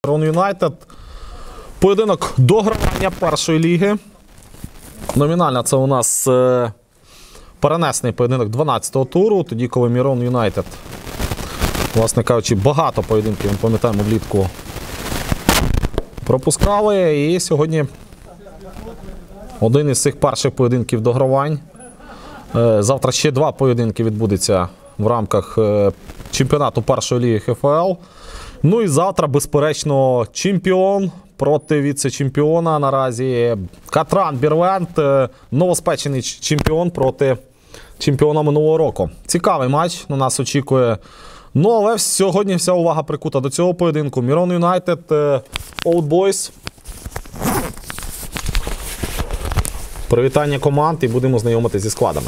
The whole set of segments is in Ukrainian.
Мирон Юнайтед. Поєдинок догравання першої ліги. Номінально це у нас перенесений поєдинок 12-го туру. Тоді, коли Мирон Юнайтед, власне кажучи, багато поєдинків, ми пам'ятаємо, влітку пропускали. І сьогодні один із цих перших поєдинків догравань. Завтра ще два поєдинки відбудеться в рамках чемпіонату першої ліги ХФЛ. Ну і завтра, безперечно, чемпіон проти віце-чемпіона наразі. Катран Бірвент, новоспечений чемпіон проти чемпіона минулого року. Цікавий матч на нас очікує. Ну, але сьогодні вся увага прикута до цього поєдинку. Мирон Юнайтед, Old Boys. Привітання команд і будемо знайомитися зі складами.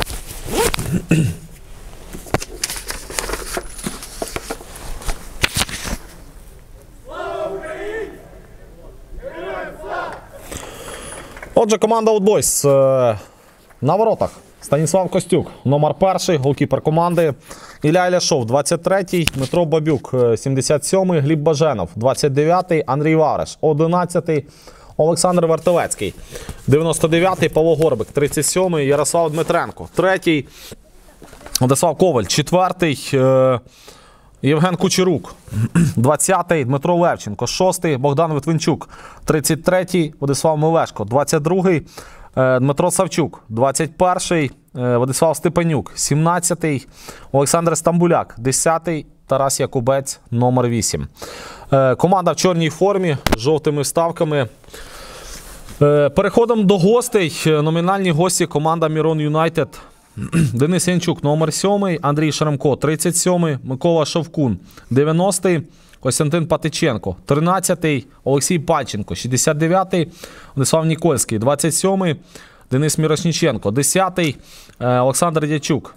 Отже, команда Old Boys на воротах. Станіслав Костюк, номер 1, голкіпер команди. Ілля Іляшов, 23-й. Дмитро Бабюк, 77-й. Гліб Баженов, 29-й. Андрій Вариш, 11-й. Олександр Вертовецький, 99-й. Павло Горбик, 37-й. Ярослав Дмитренко, 3-й. Владислав Коваль, 4-й. Євген Кучерук, 20-й. Дмитро Левченко, 6-й. Богдан Литвинчук, 33-й. Владислав Мелешко, 22-й. Дмитро Савчук, 21-й. Владислав Степанюк, 17-й. Олександр Стамбуляк, 10-й. Тарас Якубець, номер 8. Команда в чорній формі, з жовтими вставками. Переходимо до гостей. Номінальні гості команда Мирон Юнайтед. Денис Янчук, номер 7, Андрій Шарамко, 37-й, Микола Шовкун, 90-й, Костянтин Патиченко, 13-й, Олексій Пальченко, 69-й, Владислав Нікольський, 27-й, Денис Мірошніченко, 10-й, Олександр Дячук,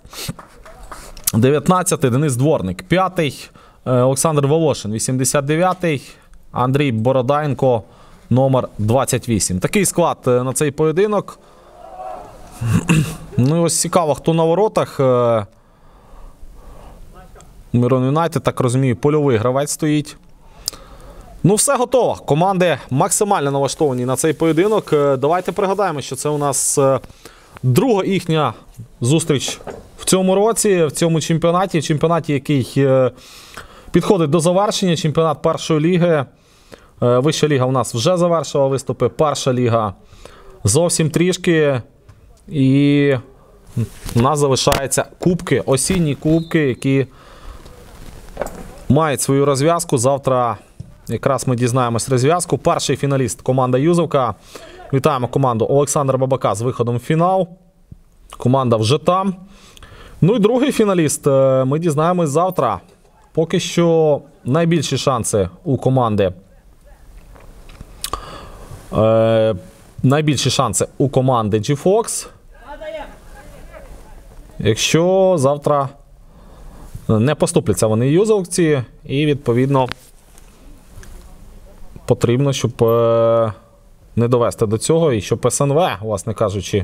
19-й, Денис Дворник, 5-й, Олександр Волошин, 89-й, Андрій Бородаєнко, номер 28. Такий склад на цей поєдинок. Ну і ось цікаво, хто на воротах. Мирон Юнайтед, так розумію, польовий гравець стоїть. Ну все готово. Команди максимально налаштовані на цей поєдинок. Давайте пригадаємо, що це у нас друга їхня зустріч в цьому році, в цьому чемпіонаті. Чемпіонаті, який підходить до завершення. Чемпіонат першої ліги. Вища ліга у нас вже завершила виступи. Перша ліга зовсім трішки. І у нас залишаються кубки, осінні кубки, які мають свою розв'язку. Завтра якраз ми дізнаємось розв'язку. Перший фіналіст – команда Юзовка. Вітаємо команду Олександра Бабака з виходом в фінал. Команда вже там. Ну і другий фіналіст ми дізнаємось завтра. Поки що найбільші шанси у команди. Найбільші шанси у команди G-Fox. Якщо завтра не поступляться вони юзовці, і відповідно потрібно, щоб не довести до цього, і щоб СНВ, власне кажучи,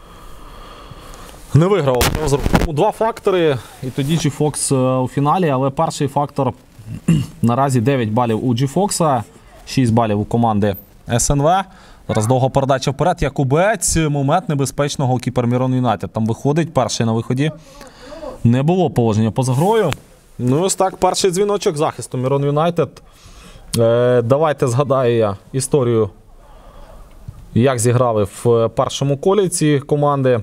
не виграв. Два фактори, і тоді G-Fox у фіналі, але перший фактор наразі 9 балів у G-Fox, 6 балів у команди СНВ. Зараз довга передача вперед. Якубець, момент небезпечного, голкіпер Мирон Юнайтед. Там виходить, перший на виході. Не було положення поза грою. Ну ось так, перший дзвіночок захисту Мирон Юнайтед. Давайте згадаю я історію, як зіграли в першому колі ці команди.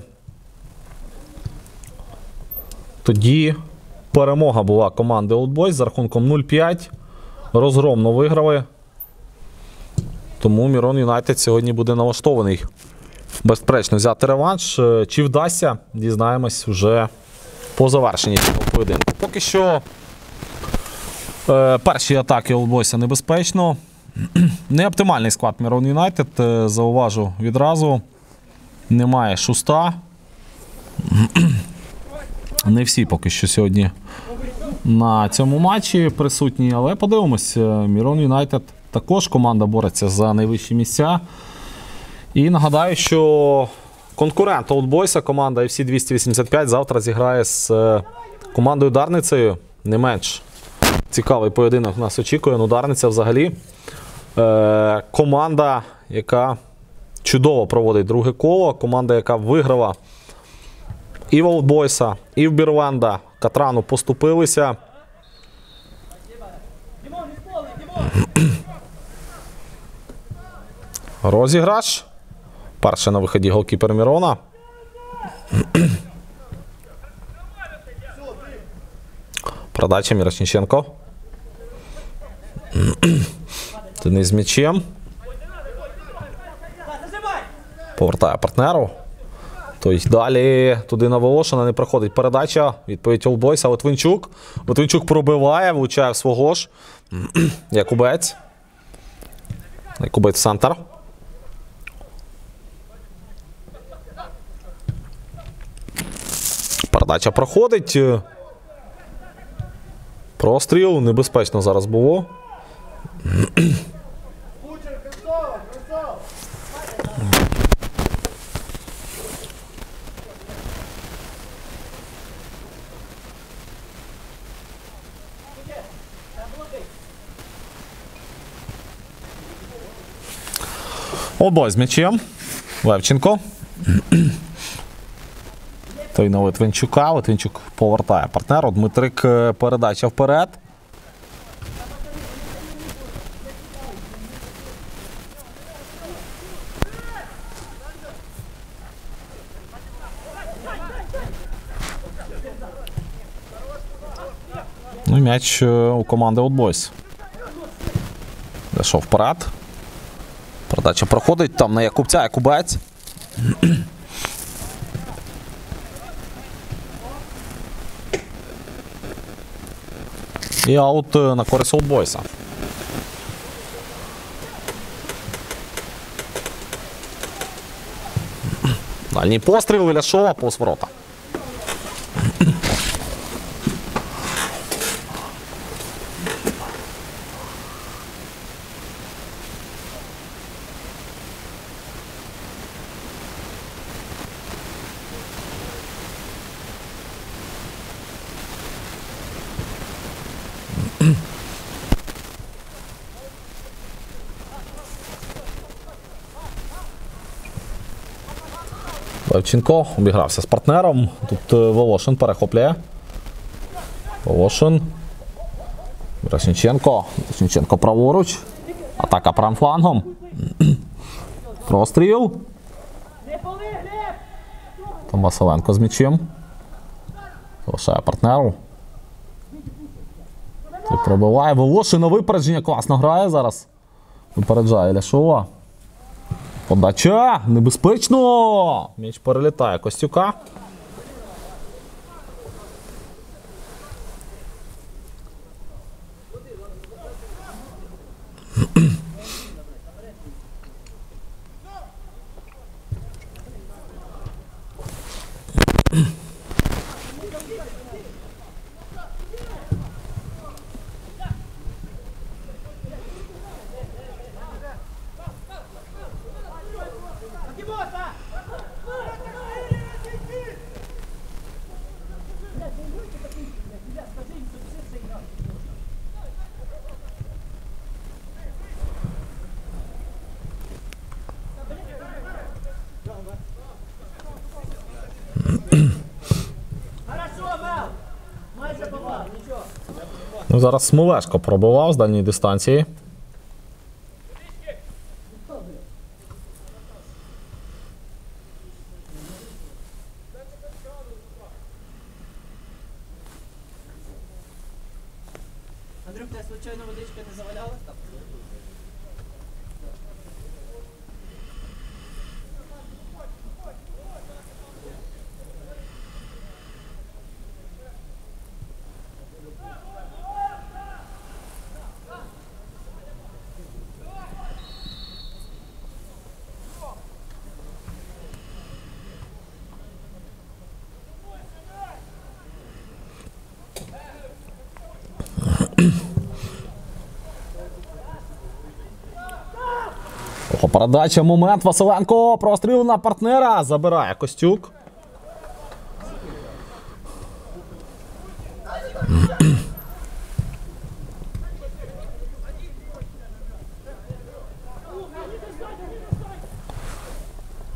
Тоді перемога була команди Old Boys за рахунком 0-5. Розгромно виграли. Тому Мирон Юнайтед сьогодні буде налаштований безперечно взяти реванш. Чи вдасться, дізнаємось вже по завершенні цього поєдинку. Поки що перші атаки Old Boys небезпечно. Не оптимальний склад Мирон Юнайтед, зауважу відразу. Немає Шуста. Не всі поки що сьогодні на цьому матчі присутні, але подивимось. Мирон Юнайтед також команда бореться за найвищі місця. І нагадаю, що конкурент Old Boys, команда FC 285, завтра зіграє з командою Дарницею. Не менш Цікавий поєдинок нас очікує. Ударниця взагалі. Команда, яка чудово проводить друге коло. Команда, яка виграла і в Олдбойса, і в Бірленда. Катрану поступилися. Розіграш. Перший на виході голкіпер Мірона. Продача Мірошниченко. Денис з м'ячем. Повертає партнеру. Той далі туди на Волошина не проходить передача. Відповідь Олдбойса. Литвинчук. Литвинчук пробиває, влучає в свого ж. Якубець. Якубець в центр. Передача проходить. Простріл. Небезпечно зараз було. Обой з м'ячем. Левченко. Той на Литвинчука. Литвинчук повертає партнеру. Дмитрик, передача вперед. Ну і м'яч у команди Олдбойс. Зайшов вперед. Передача проходить. Там на Якубця. Якубець. І аут на користь Олдбойса. Дальній постріл Іляшова повз ворота. Левченко обігрався з партнером. Тут Волошин перехоплює. Волошин. Мірошниченко. Мірошниченко праворуч. Атака правим флангом. Простріл. Там Василенко з м'ячем. Залишає партнеру. Пробиває. Волошин на випередження. Класно грає зараз. Випереджає Іляшова. Подача! Небезпечно! М'яч перелітає Костюка. Ну, зараз Смолешко пробивав з дальньої дистанції. Андрюх, тебе случайно водичка не завалялась там? Передача, момент, Василенко, простріл на партнера, забирає Костюк.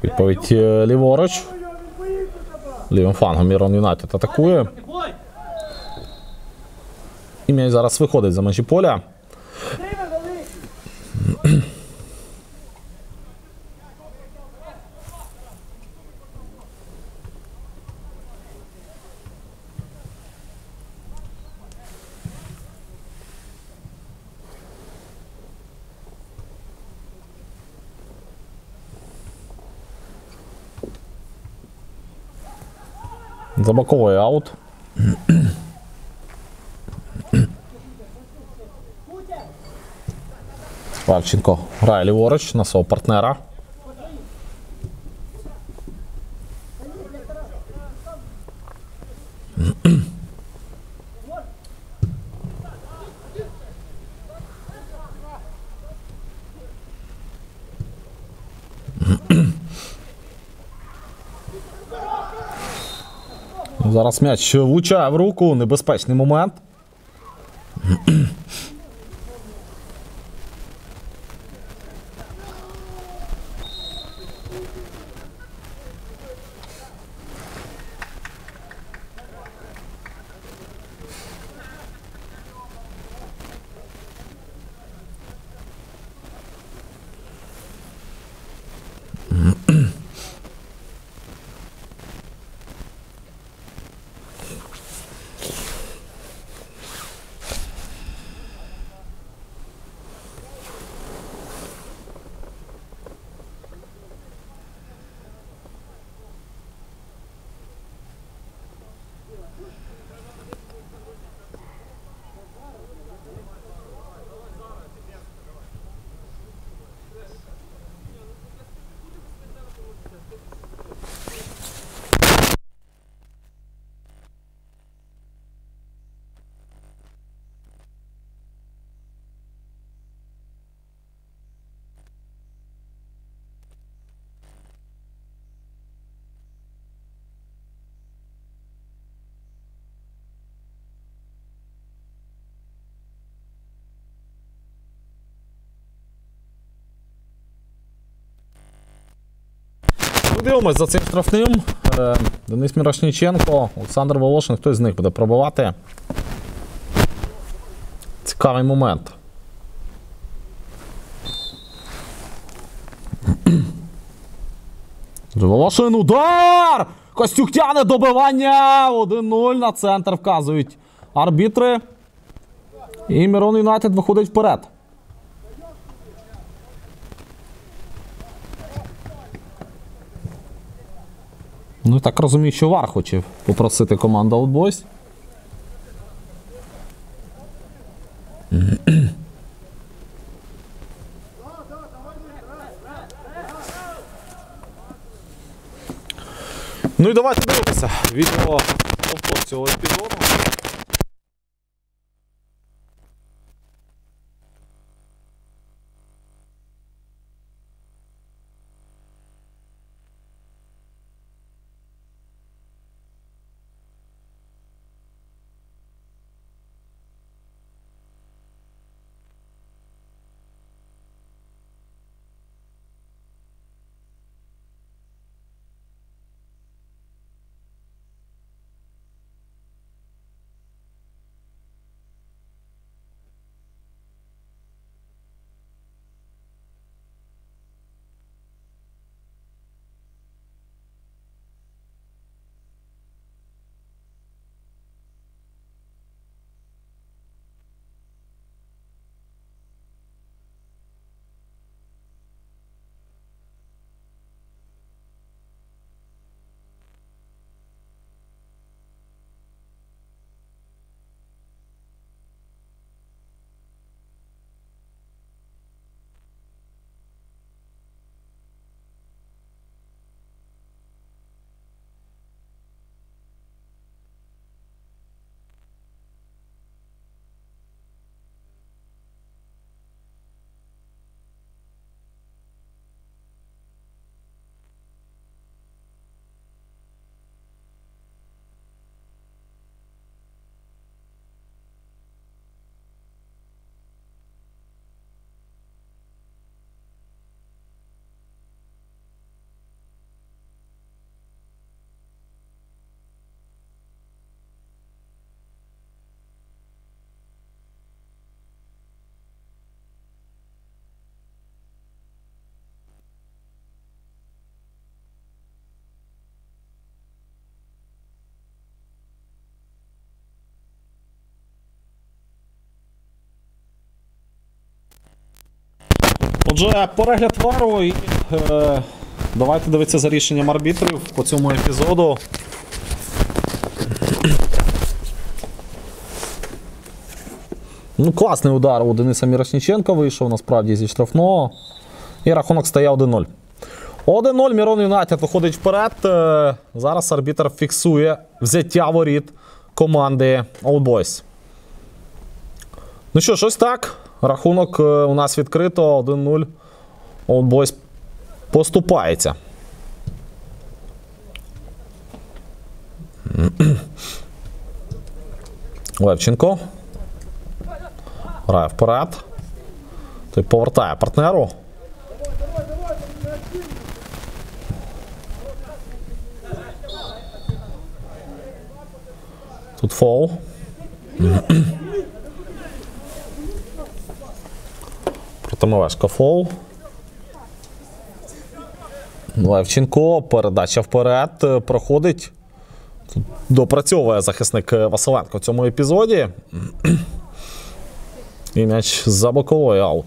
Відповідь ліворуч. Лівим флангом Мірон Юнайтед атакує. І м'яч зараз виходить за межі поля. За боковий аут. Вавченко грає ліворуч на свого партнера. Зараз м'яч влучає в руку, небезпечний момент. Дивимось за цим штрафним. Денис Мірошніченко, Олександр Волошин, хтось з них буде пробивати. Цікавий момент. Волошин, удар! Костюк тягне, добивання! 1-0 на центр вказують арбітри. І Мірон Юнайтед виходить вперед. Ну, так розумію, що ВАР хотів попросити команду Old Boys. Ну і давайте дивитися відео повтор цього епізоду. Отже, перегляд вару і давайте дивитися за рішенням арбітрів по цьому епізоду. Ну, класний удар у Дениса Мірошніченка вийшов, насправді, зі штрафного. І рахунок стає 1-0. 1-0, Мірон Юнайтед виходить вперед. Зараз арбітр фіксує взяття воріт команди Old Boys. Ну що ж, ось так. Рахунок у нас відкрито. 1-0. Old Boys поступається. Левченко. Грає вперед. Той повертає партнеру. Тут фол. Проти Мелешка фол. Левченко. Передача вперед. Проходить. Тут допрацьовує захисник Василенко в цьому епізоді. І м'яч за боковий аут.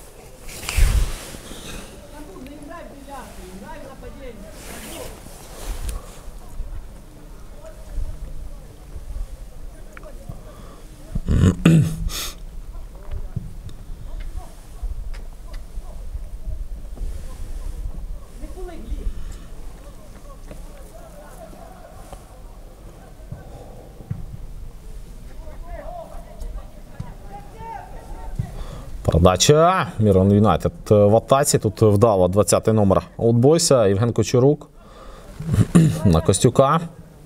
Передача. Мірон Юнайтед в атаці. Тут вдало 20-й номер Олдбойса. Євген Кочурук на Костюка.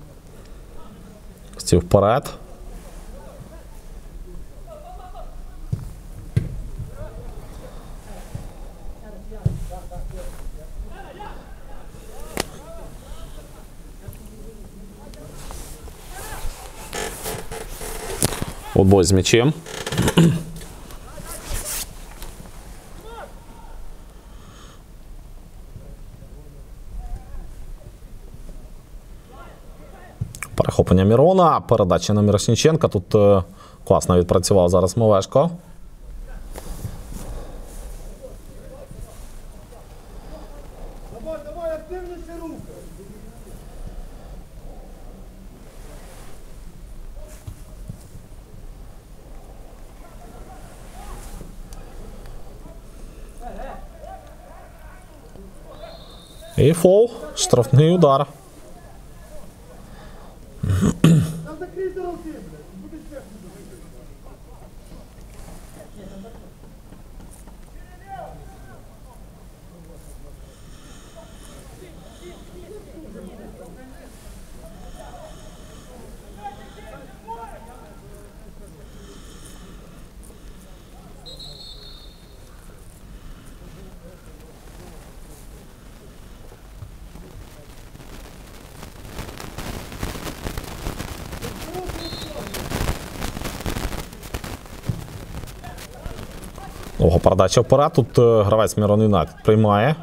Костюк вперед. Олдбойс з м'ячем. Перехоплення Мірона, передача на Мірошніченка. Тут класно відпрацював зараз Мелешко. Давай, активніше руки. І фол. Штрафний удар. Там закрийте руки, блядь. Буде техніка. Довга передача вперед. Тут гравець Мірон Юнайтед приймає.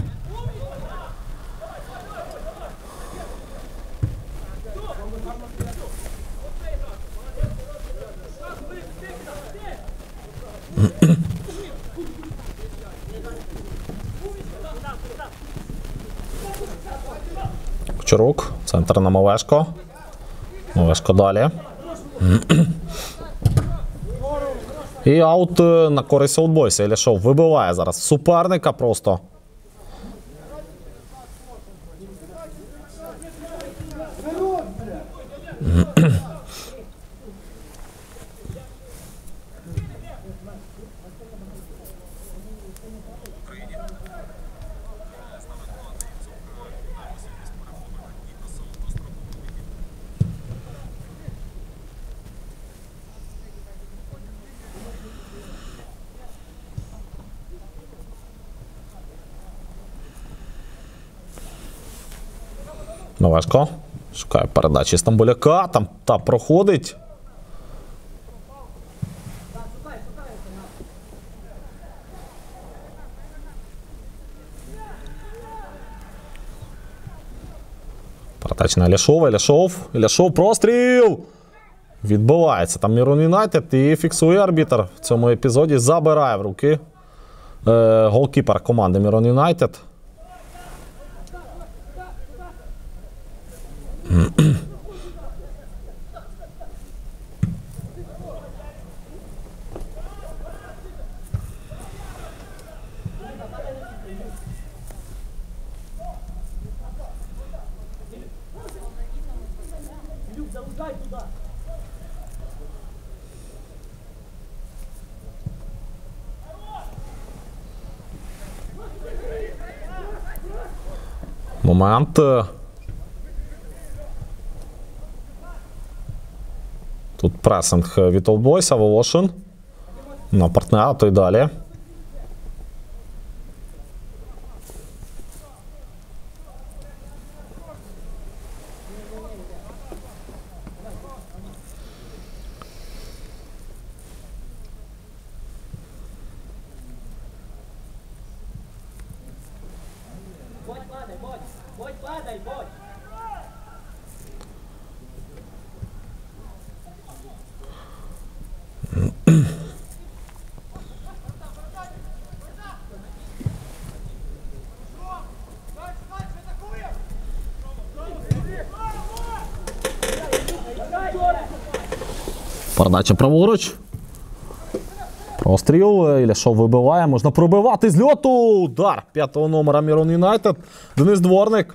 Кучерук. Центр на Мелешко. Мелешко далі. І аут на користь Олдбойса. Іляшов вибиває зараз суперника просто. Мелешко. Шукає передачі Стамбуляка. Там та проходить. Передача на Іляшова. Іляшов. Простріл! Відбивається там Мірон Юнайтед і фіксує арбітр в цьому епізоді. Забирає в руки Голкіпер команди Мірон Юнайтед. Момент. Тут пресинг від Олдбойса, Волошин. На партнера, то й далі. Бодь, падай, бодь! Бодь, падай, бодь! Передача праворуч. Простріл. Іляшов вибиває. Можна пробивати з льоту. Удар 5-го номера Мірон Юнайтед. Денис Дворник.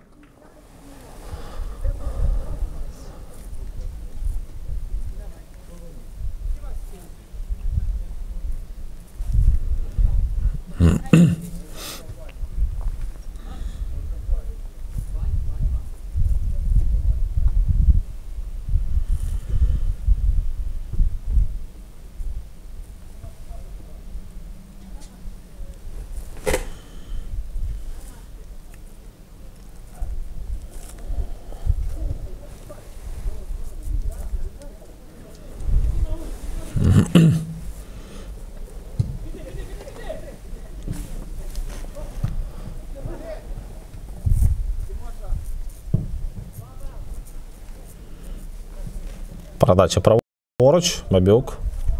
Передача праворуч. Бабюк.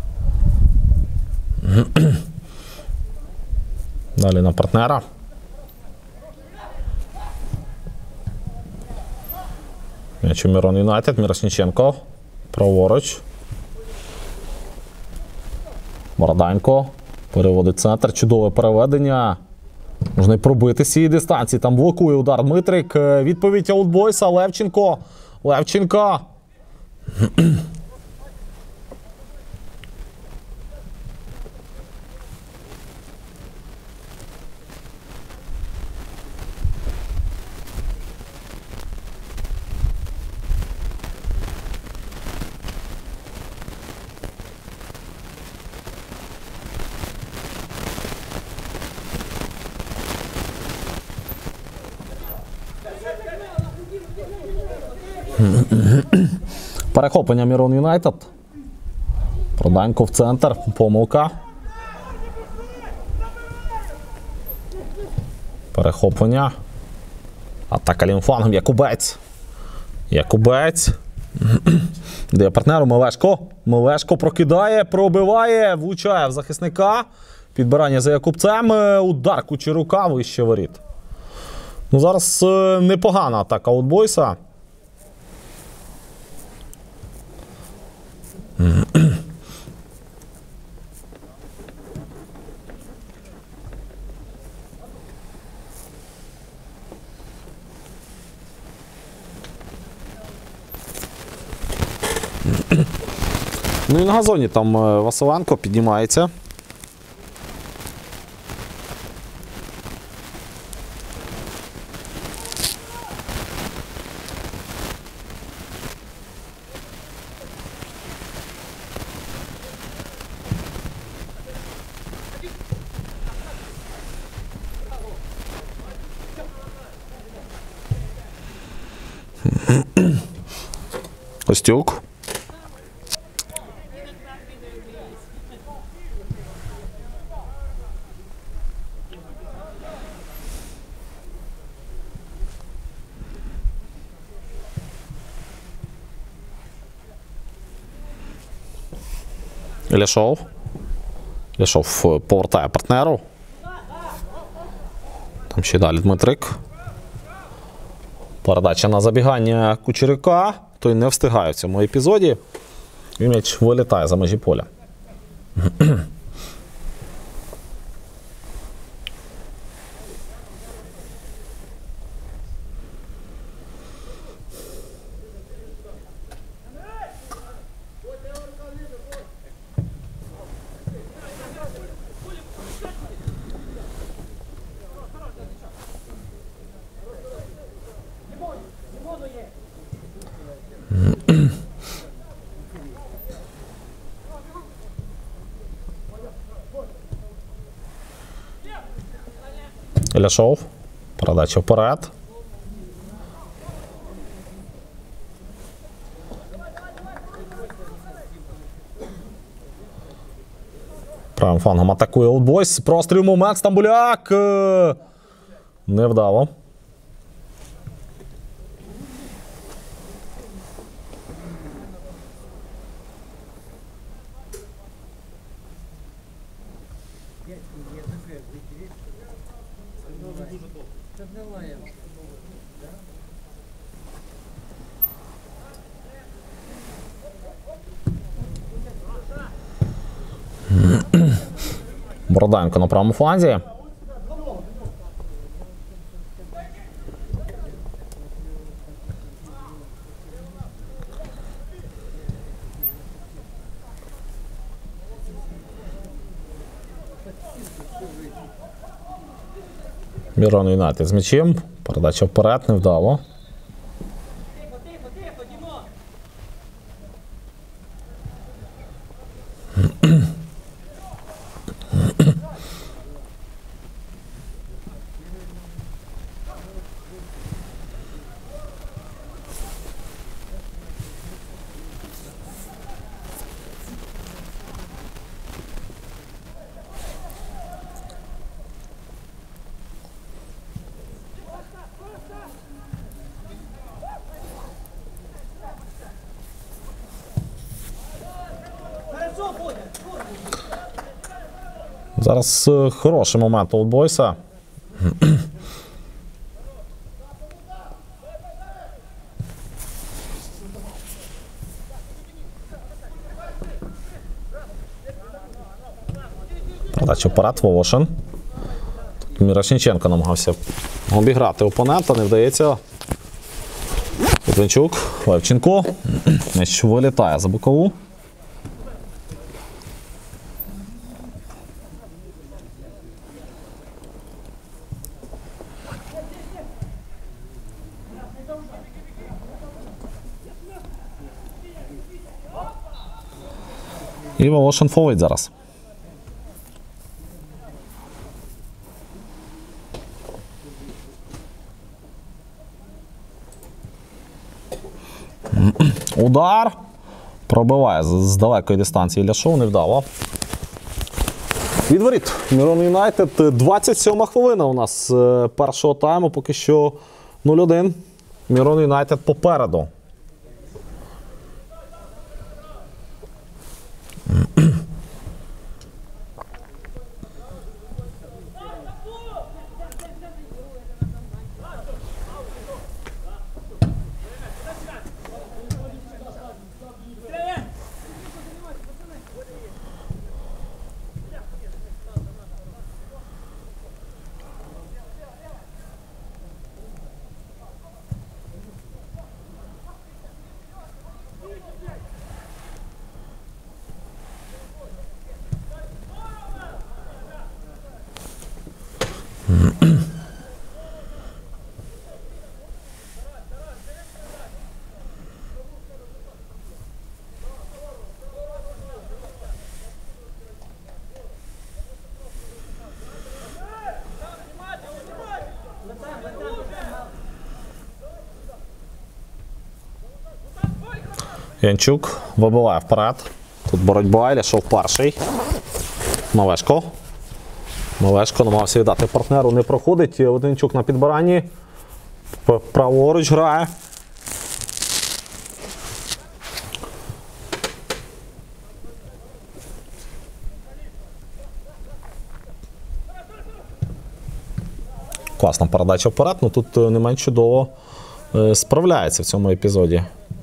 Далі на партнера. М'яч у Мірон Юнайтед. Мірошніченко. Праворуч. Бороданько. Переводить центр. Чудове переведення. Можна й пробити з цієї дистанції. Там блокує удар Дмитрик. Відповідь Олдбойса. Левченко. Левченко. Перехоплення Мірон Юнайтед. Проданько в центр. Помилка. Перехоплення. Атака лівфлангом. Якубець. Якубець. Де партнеру? Мелешко. Мелешко прокидає, пробиває, влучає в захисника. Підбирання за Якубцем. Удар Кучерука вище воріт. Ну, зараз непогана атака Олдбойса. Ну і на газоні там Василенко піднімається. Костюк. Іляшов. Іляшов повертає партнеру. Там ще далі Дмитрик. Передача на забігання Кучеряка. Той не встигає в цьому епізоді. І м'яч вилітає за межі поля. Іляшов. Передача вперед. Правим флангом атакує Олдбойс. Простріл момент. Стамбуляк. Невдало. Бороданко на правому фланзі. Мірон Юнайтед з м'ячем. Передача вперед, невдало. Зараз хороший момент у Олдбойса. Передача вперед, Волошин. Тут Мірошниченко намагався обіграти опонента, не вдається. Литвинчук, Левченко. М'яч вилітає за бокову. І Волошин фолить зараз. Удар. Пробиває з далекої дистанції Іляшов, невдало. Від воріт Мірон Юнайтед. 27-ма хвилина у нас першого тайму. Поки що 0-1. Мірон Юнайтед попереду. Янчук вибиває вперед. Тут боротьба, Іляшов перший. Малешко. Малешко намагався віддати партнеру, не проходить. Литвинчук на підбиранні. Праворуч грає. Класна передача вперед, але тут не менш чудово справляється в цьому епізоді.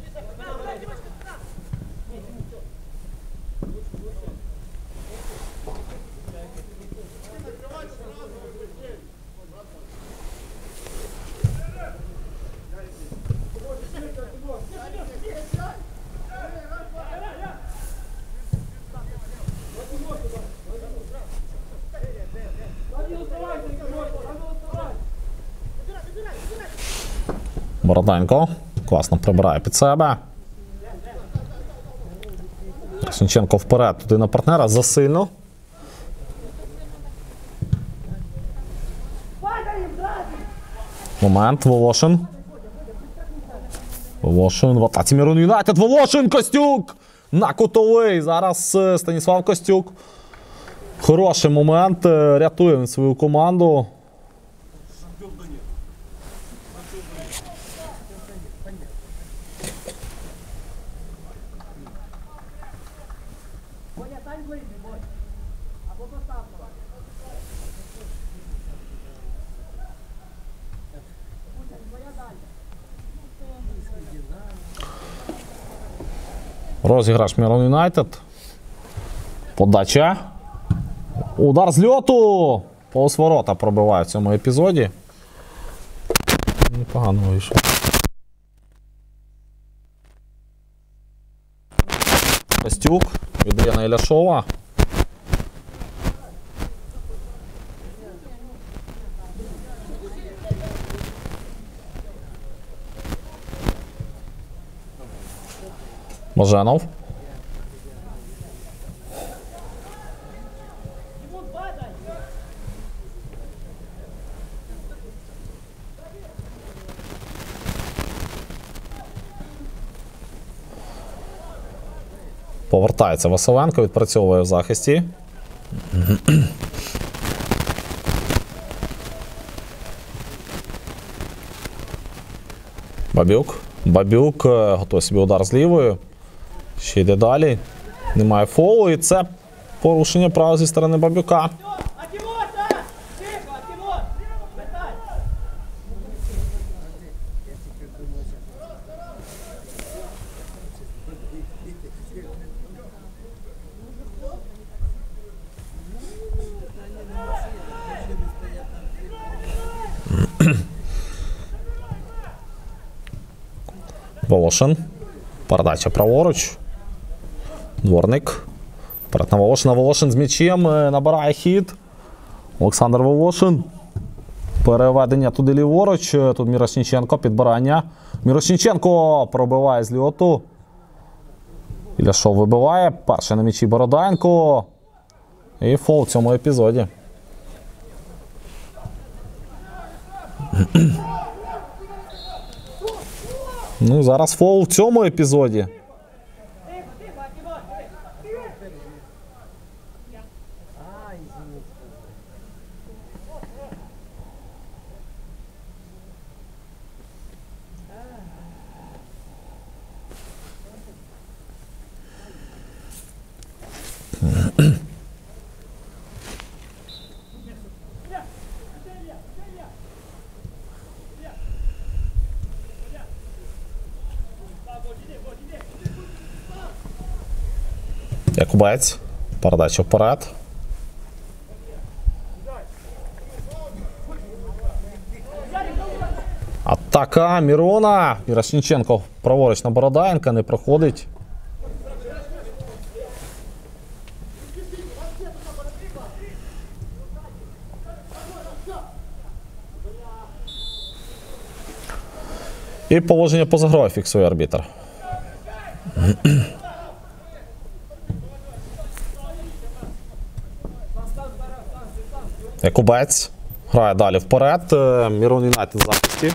Бороденко класно прибирає під себе. Мірошниченко вперед, туди на партнера, засильно. Момент, Волошин. Волошин в атаці Мирон Юнайтед, Волошин, Костюк! На кутовий, зараз Станіслав Костюк. Хороший момент, рятує він свою команду. Розіграш Мирон Юнайтед. Подача. Удар з льоту. Повз ворота пробиває в цьому епізоді. Непогано вийшов. Костюк віддає на Іляшова. Баженов. Повертається Василенко, відпрацьовує в захисті. Бабюк. Бабюк готує собі удар з лівою. Ще йде далі. Немає фолу, і це порушення права зі сторони Бабюка. Волошин. Передача праворуч. Дворник. Перед на Волошина. Волошин з м'ячем. Набирає хід. Олександр Волошин. Переведення туди ліворуч. Тут Мірошниченко. Підбирання. Мірошниченко пробиває з льоту. Іляшов вибиває. Перший на м'ячі Бороденко. І фол в цьому епізоді. Ну, зараз фол в цьому епізоді. Якубець. Передача вперед. Атака Мірона. Мірошниченко праворуч на Бороденка. Не проходить. І положення поза грою фіксує арбітр. Якубець грає далі вперед. Мирон Юнайтед в захисті.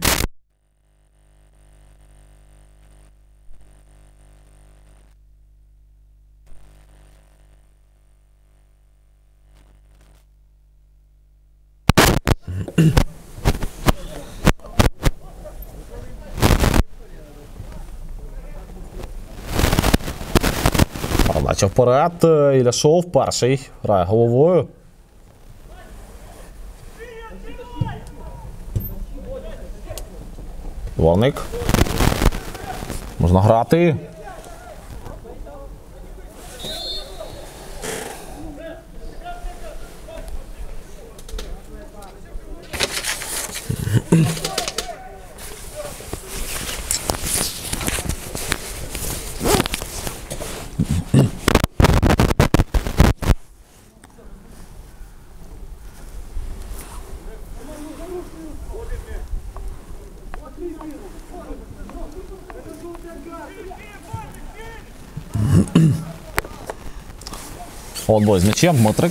Передача вперед. Іляшов перший. Грає головою. Дворник. Можна грати. Олдбой з м'ячем, Дмитрик.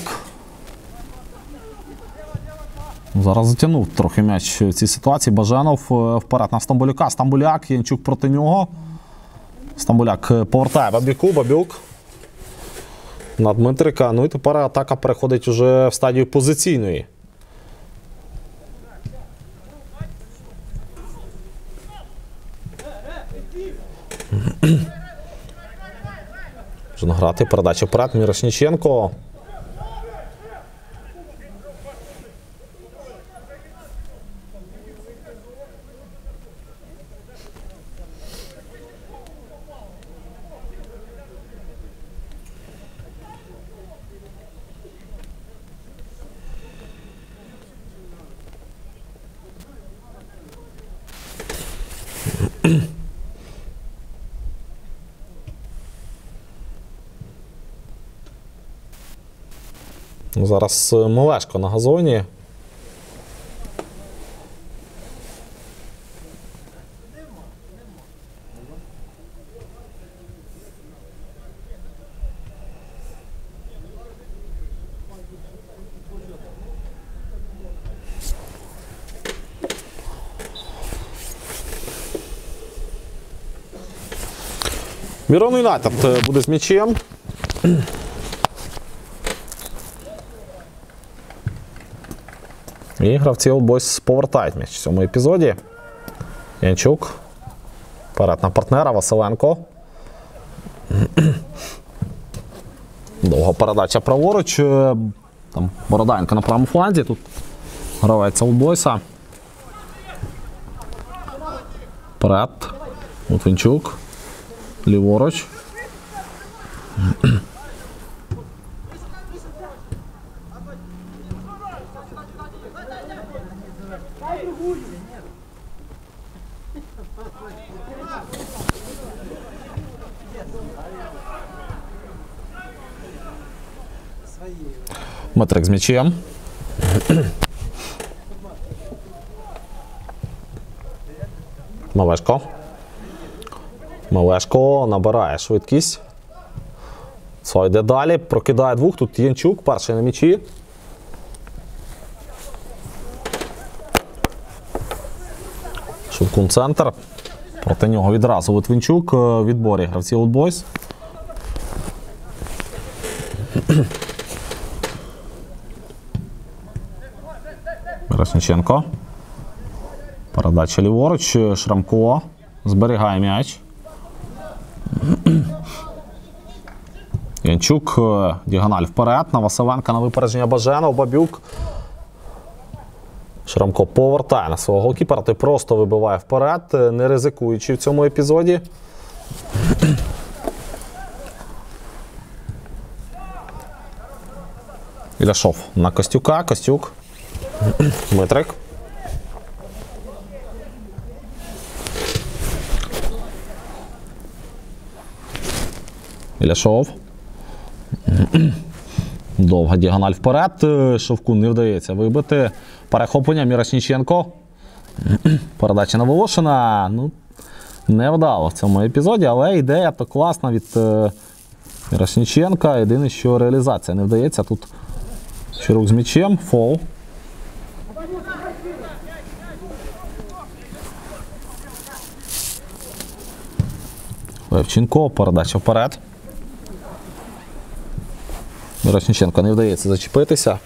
Зараз затягнув трохи м'яч в цій ситуації. Баженов вперед на Стамбулюка. Стамбуляк, Янчук проти нього. Стамбуляк повертає Бабюку, Бабюк на Дмитрика. Ну і тепер атака переходить уже в стадію позиційної. Можна грати, передача вперед, Мірошніченко. Зараз Мелешко на газоні. Мірон Юнайтед буде з м'ячем. І гравці Олдбойс повертають м'яч в цьому епізоді. Янчук. Вперед на партнера, Василенко. Довга передача праворуч. Там Бородайенко на правому фланзі. Тут гравець Олдбойса. Вперед. Литвинчук. Ліворуч. Дмитрик з м'ячем. Мелешко. Мелешко набирає швидкість. Це йде далі, прокидає двох. Тут Янчук, перший на м'ячі. Шевкун центр. Проти нього відразу Литвинчук. В відборі гравці Олдбойс. Мірошніченко. Передача ліворуч. Шрамко. Зберігає м'яч. Янчук. Діагональ вперед. На Василенка на випередження Баженов. Бабюк. Шрамко повертає на свого голкіпера. Той просто вибиває вперед, не ризикуючи в цьому епізоді. Іляшов на Костюка. Костюк. Дмитрик. Іляшов. Довга діагональ вперед. Шовкун не вдається вибити. Перехоплення Мірошніченко. Передача на Волошина. Ну, не вдало в цьому епізоді, але ідея то класна від Мірошніченка. Єдине, що реалізація не вдається. Тут Чирук з м'ячем. Фол. Левченко. Передача вперед. Мірошніченко не вдається зачепитися.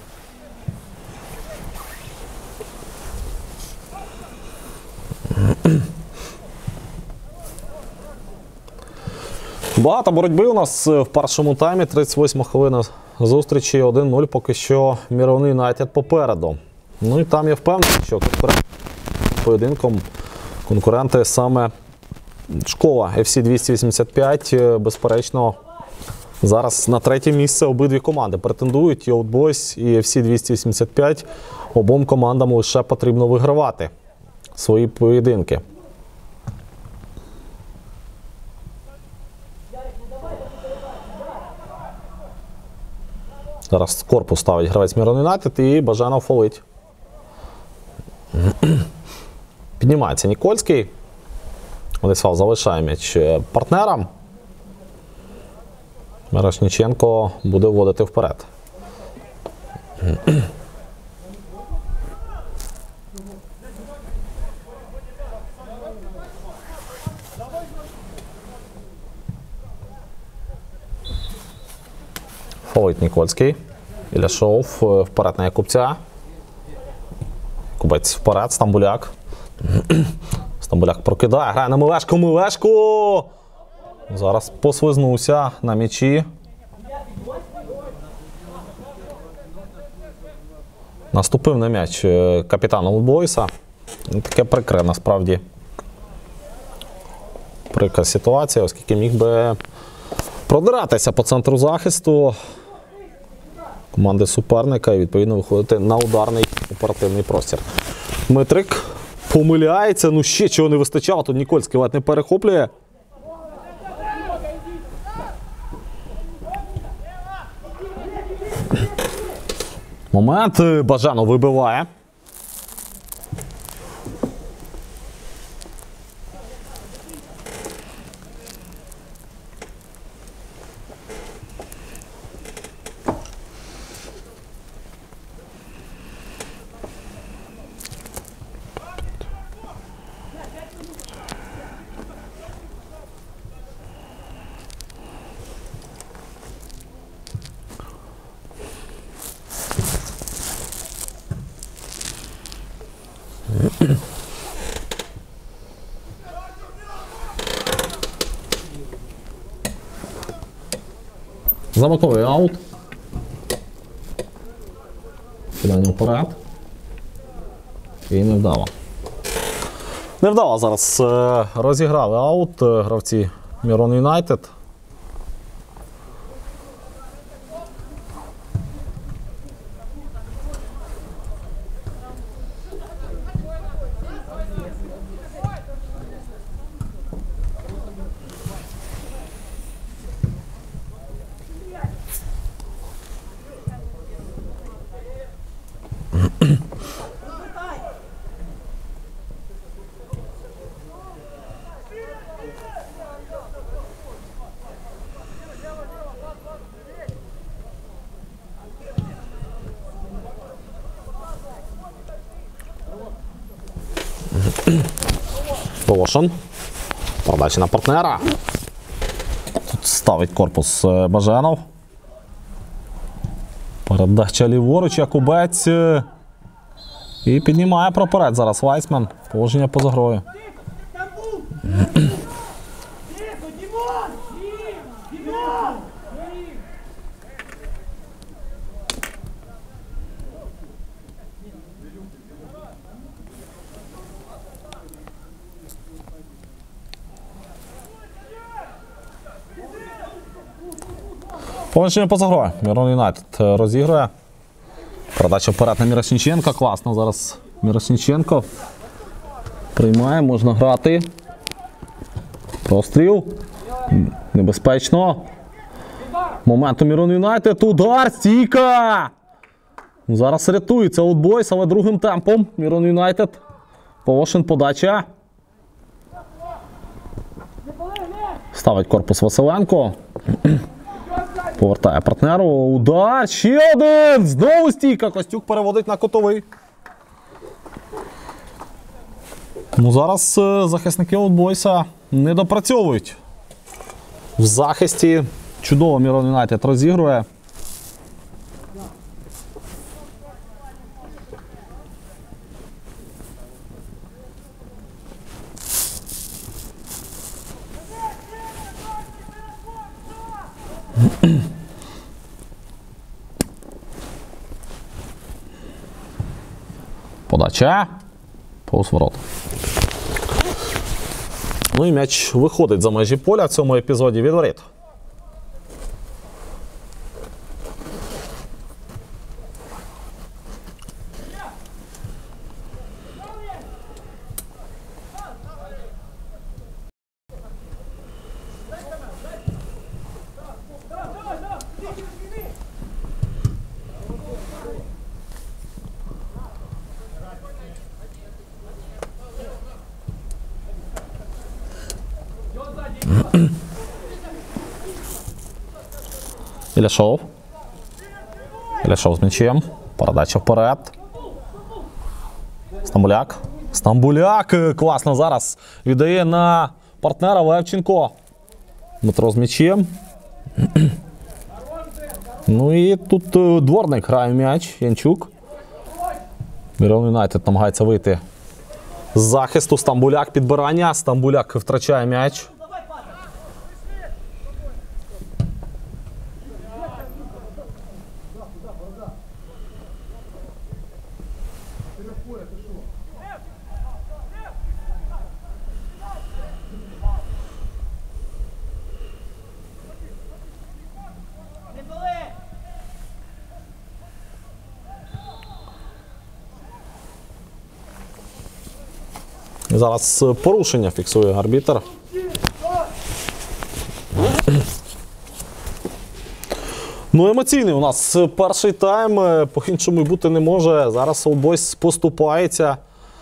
Багато боротьби у нас в першому таймі. 38 хвилина зустрічі. 1-0 поки що Мірон Юнайтед попереду. Ну і там я впевнений, що поєдинком конкуренти саме школа FC 285, безперечно, зараз на третє місце обидві команди претендують. І Old Boys, і FC 285. Обом командам лише потрібно вигравати свої поєдинки. Зараз корпус ставить гравець Мірон Юнайтед і Баженов фолить. Піднімається Нікольський. Владислав залишає м'яч партнерам. Мирошниченко буде вводити вперед. Фолить Нікольський. Іляшов вперед на Якубця. Кубець вперед, Стамбуляк. Стамбуляк прокидає, грає на Милешку, Милешку! Зараз послизнувся на м'ячі. Наступив на м'яч капітан Old Boys. Таке прикре, насправді. Прикра ситуація, оскільки міг би продиратися по центру захисту команди суперника і відповідно виходити на ударний оперативний простір. Дмитрик помиляється, ну ще чого не вистачало, тут Нікольський ледь не перехоплює. Момент, Бажанов вибиває. Замаковий аут. Кидання вперед. І невдало. Невдало зараз розіграли аут гравці Мірон Юнайтед. Волошин. Передача на партнера. Тут ставить корпус Баженов. Передача ліворуч, Якубець. І піднімає проперед зараз Вайсман. Положення поза грою. Положення поза грою. Мірон Юнайтед розігрує. Передача вперед на Мірошниченка. Класно зараз Мірошниченко приймає, можна грати. Простріл. Небезпечно. Момент у Мірон Юнайтед. Удар. Стійка. Зараз рятується Old Boys, але другим темпом. Мірон Юнайтед. Волошин подача. Ставить корпус Василенко. Повертає партнеру. Удар. Ще один. Знову стійка. Костюк переводить на кутовий. Ну, зараз захисники Old Boys не допрацьовують. В захисті чудово Мірон Юнайтед розігрує. Подача. Повз ворот. Ну і м'яч виходить за межі поля в цьому епізоді від воріт. Іляшов. Іляшов з м'ячем. Передача вперед. Стамбуляк. Стамбуляк класно зараз віддає на партнера Левченко. Дмитро з м'ячем. Ну і тут Дворник грає в м'яч. Янчук. Мирон Юнайтед намагається вийти з захисту. Стамбуляк підбирання. Стамбуляк втрачає м'яч. Зараз порушення фіксує арбітр. Ну, емоційний у нас перший тайм, по-іншому й бути не може. Зараз Old Boys поступається.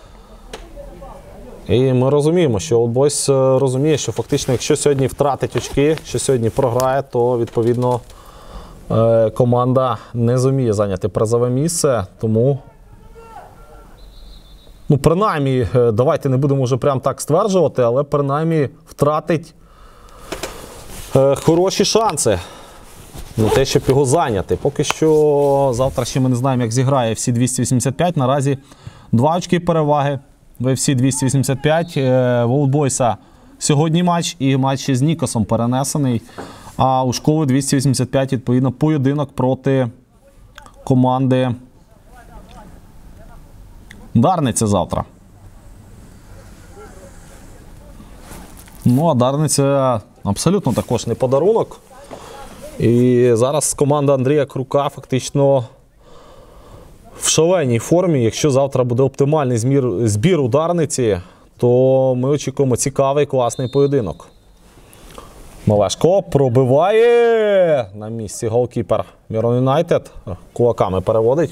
І ми розуміємо, що Old Boys розуміє, що фактично, якщо сьогодні втратить очки, що сьогодні програє, то, відповідно, команда не зуміє зайняти призове місце. Тому, ну, принаймні, давайте не будемо вже прям так стверджувати, але принаймні втратить хороші шанси на те, щоб його зайняти. Поки що завтра ще ми не знаємо, як зіграє FC 285. Наразі 2 очки переваги в FC 285. В Old Boys сьогодні матч і матч з Нікосом перенесений. А у школи 285, відповідно, поєдинок проти команди Дарниця завтра. Ну, а Дарниця абсолютно також не подарунок. І зараз команда Андрія Крука фактично в шаленій формі. Якщо завтра буде оптимальний збір у Дарниці, то ми очікуємо цікавий, класний поєдинок. Малешко пробиває на місці голкіпер Мирон Юнайтед. Кулаками переводить.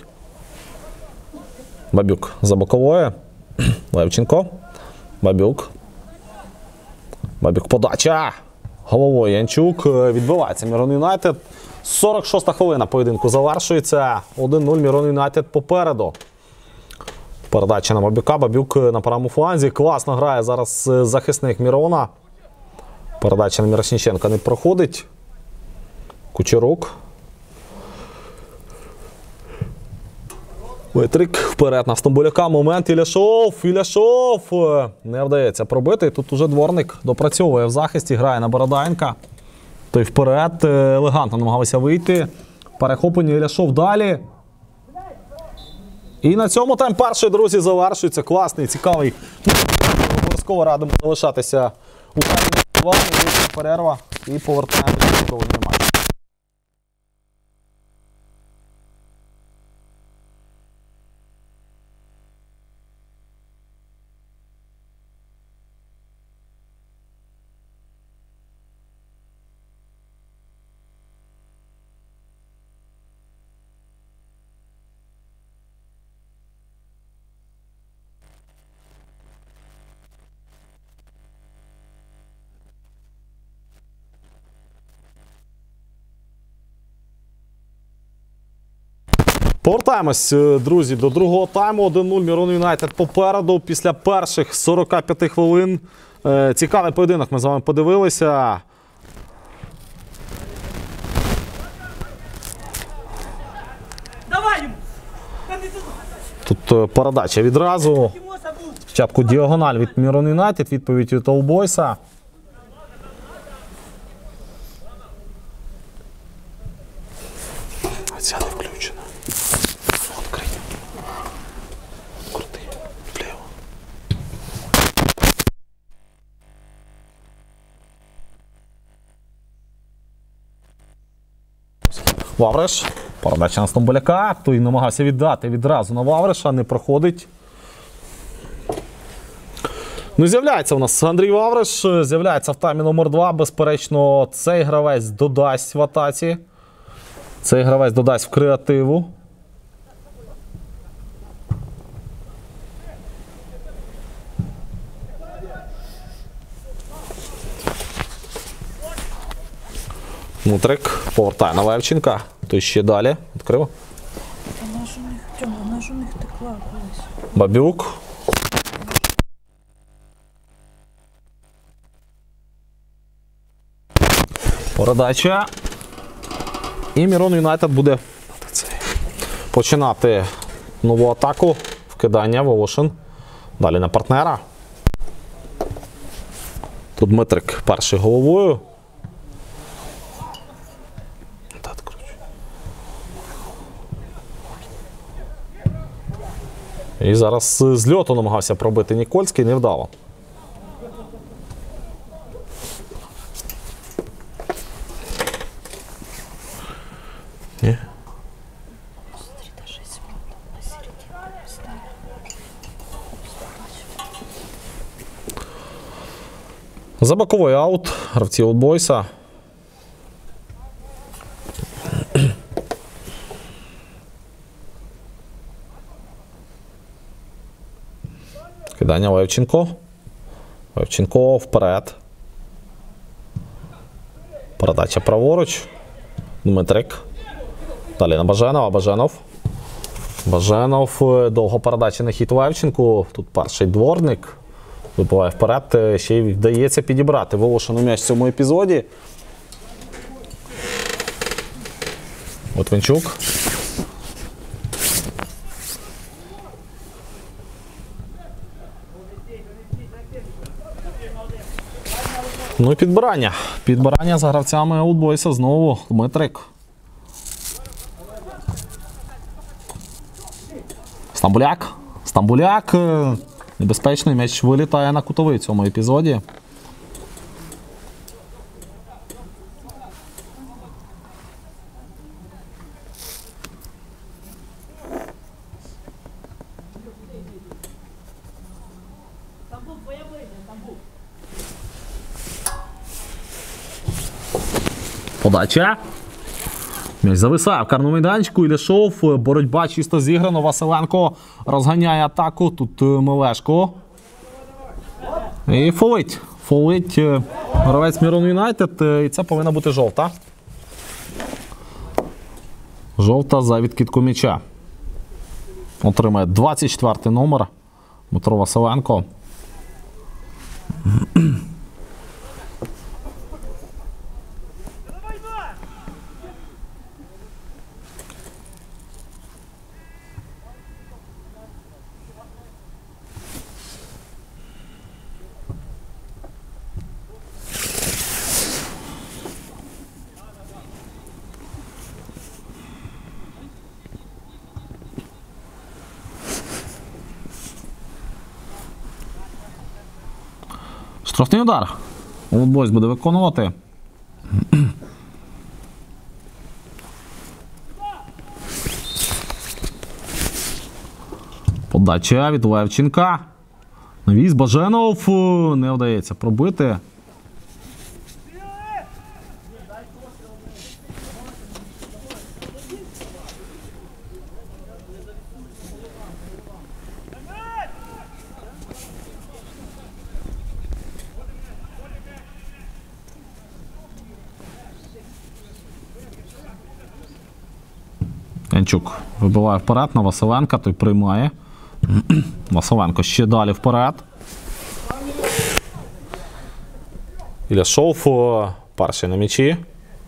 Бабюк за боковою. Левченко. Бабюк. Бабюк подача. Головою Янчук. Відбивається Мирон Юнайтед. 46-та хвилина поєдинку завершується. 1-0 Мирон Юнайтед попереду. Передача на Бабюка. Бабюк на правому фланзі. Класно грає зараз захисник Мирона. Передача на Мірошніченка не проходить. Кучерук. Витрик вперед на Стамбуляка. Момент. Іляшов. Іляшов. Не вдається пробити. Тут уже Дворник допрацьовує в захисті. Грає на Бородайнка. Той вперед. Елегантно намагався вийти. Перехоплення Іляшов далі. І на цьому тайм перший, друзі, завершується. Класний, цікавий. Обов'язково радимо залишатися у таймі. Перерва і повертаємося до сьогодні матчу. Повертаємось, друзі, до другого тайму. 1-0 Мирон Юнайтед попереду. Після перших 45 хвилин. Цікавий поєдинок ми з вами подивилися. Давай йому! Тут передача відразу. Спочатку діагональ від Мирон Юнайтед, відповідь від Old Boys. Ця не включена. Открий. Крути. Вліво. Вавриш. Передача на Стамбуляка. Той намагався віддати відразу на Вавриша. Не проходить. Ну, з'являється у нас Андрій Вавриш. З'являється в таймі номер 2. Безперечно, цей гравець додасть в атаці. Цей гравець додасть в креативу. Мутрик повертає на Левченка. Той ще далі. Відкрив. Вона ж у них текла колись. Бабюк. Передача. І Мірон Юнайтед буде починати нову атаку. Вкидання Волошин. Далі на партнера. Тут Дмитрик перший головою. І зараз з льоту намагався пробити Нікольський, не вдало. Ні. За боковий аут гравці Олдбойса. Кидання Левченко. Левченко вперед. Передача праворуч. Дмитрик. Далі на Баженова. Баженов. Довго передача на хід Левченку. Тут перший дворник. Випливає вперед. Ще й вдається підібрати Волошину м'яч в цьому епізоді. Литвинчук. Ну і підбирання. Підбирання за гравцями Олдбойса знову Дмитрик. Стамбуляк. Стамбуляк. Небезпечний м'яч вилітає на кутовий в цьому епізоді. Подача. М'яч зависає в карному майданчику. Ілляшов. Боротьба чисто зіграно. Василенко розганяє атаку. Тут Мелешко. І фолить. Фолить гравець Мірон Юнайтед. І це повинна бути жовта. Жовта за відкидку м'яча. Отримає 24-й номер. Дмитро Василенко. Штрафний удар. Олдбойс буде виконувати. Подача від Левченка. Навіс Баженов. Не вдається пробити. Янчук вибиває вперед на Василенка, той приймає. Василенко ще далі вперед. Ілляшов перший на м'ячі.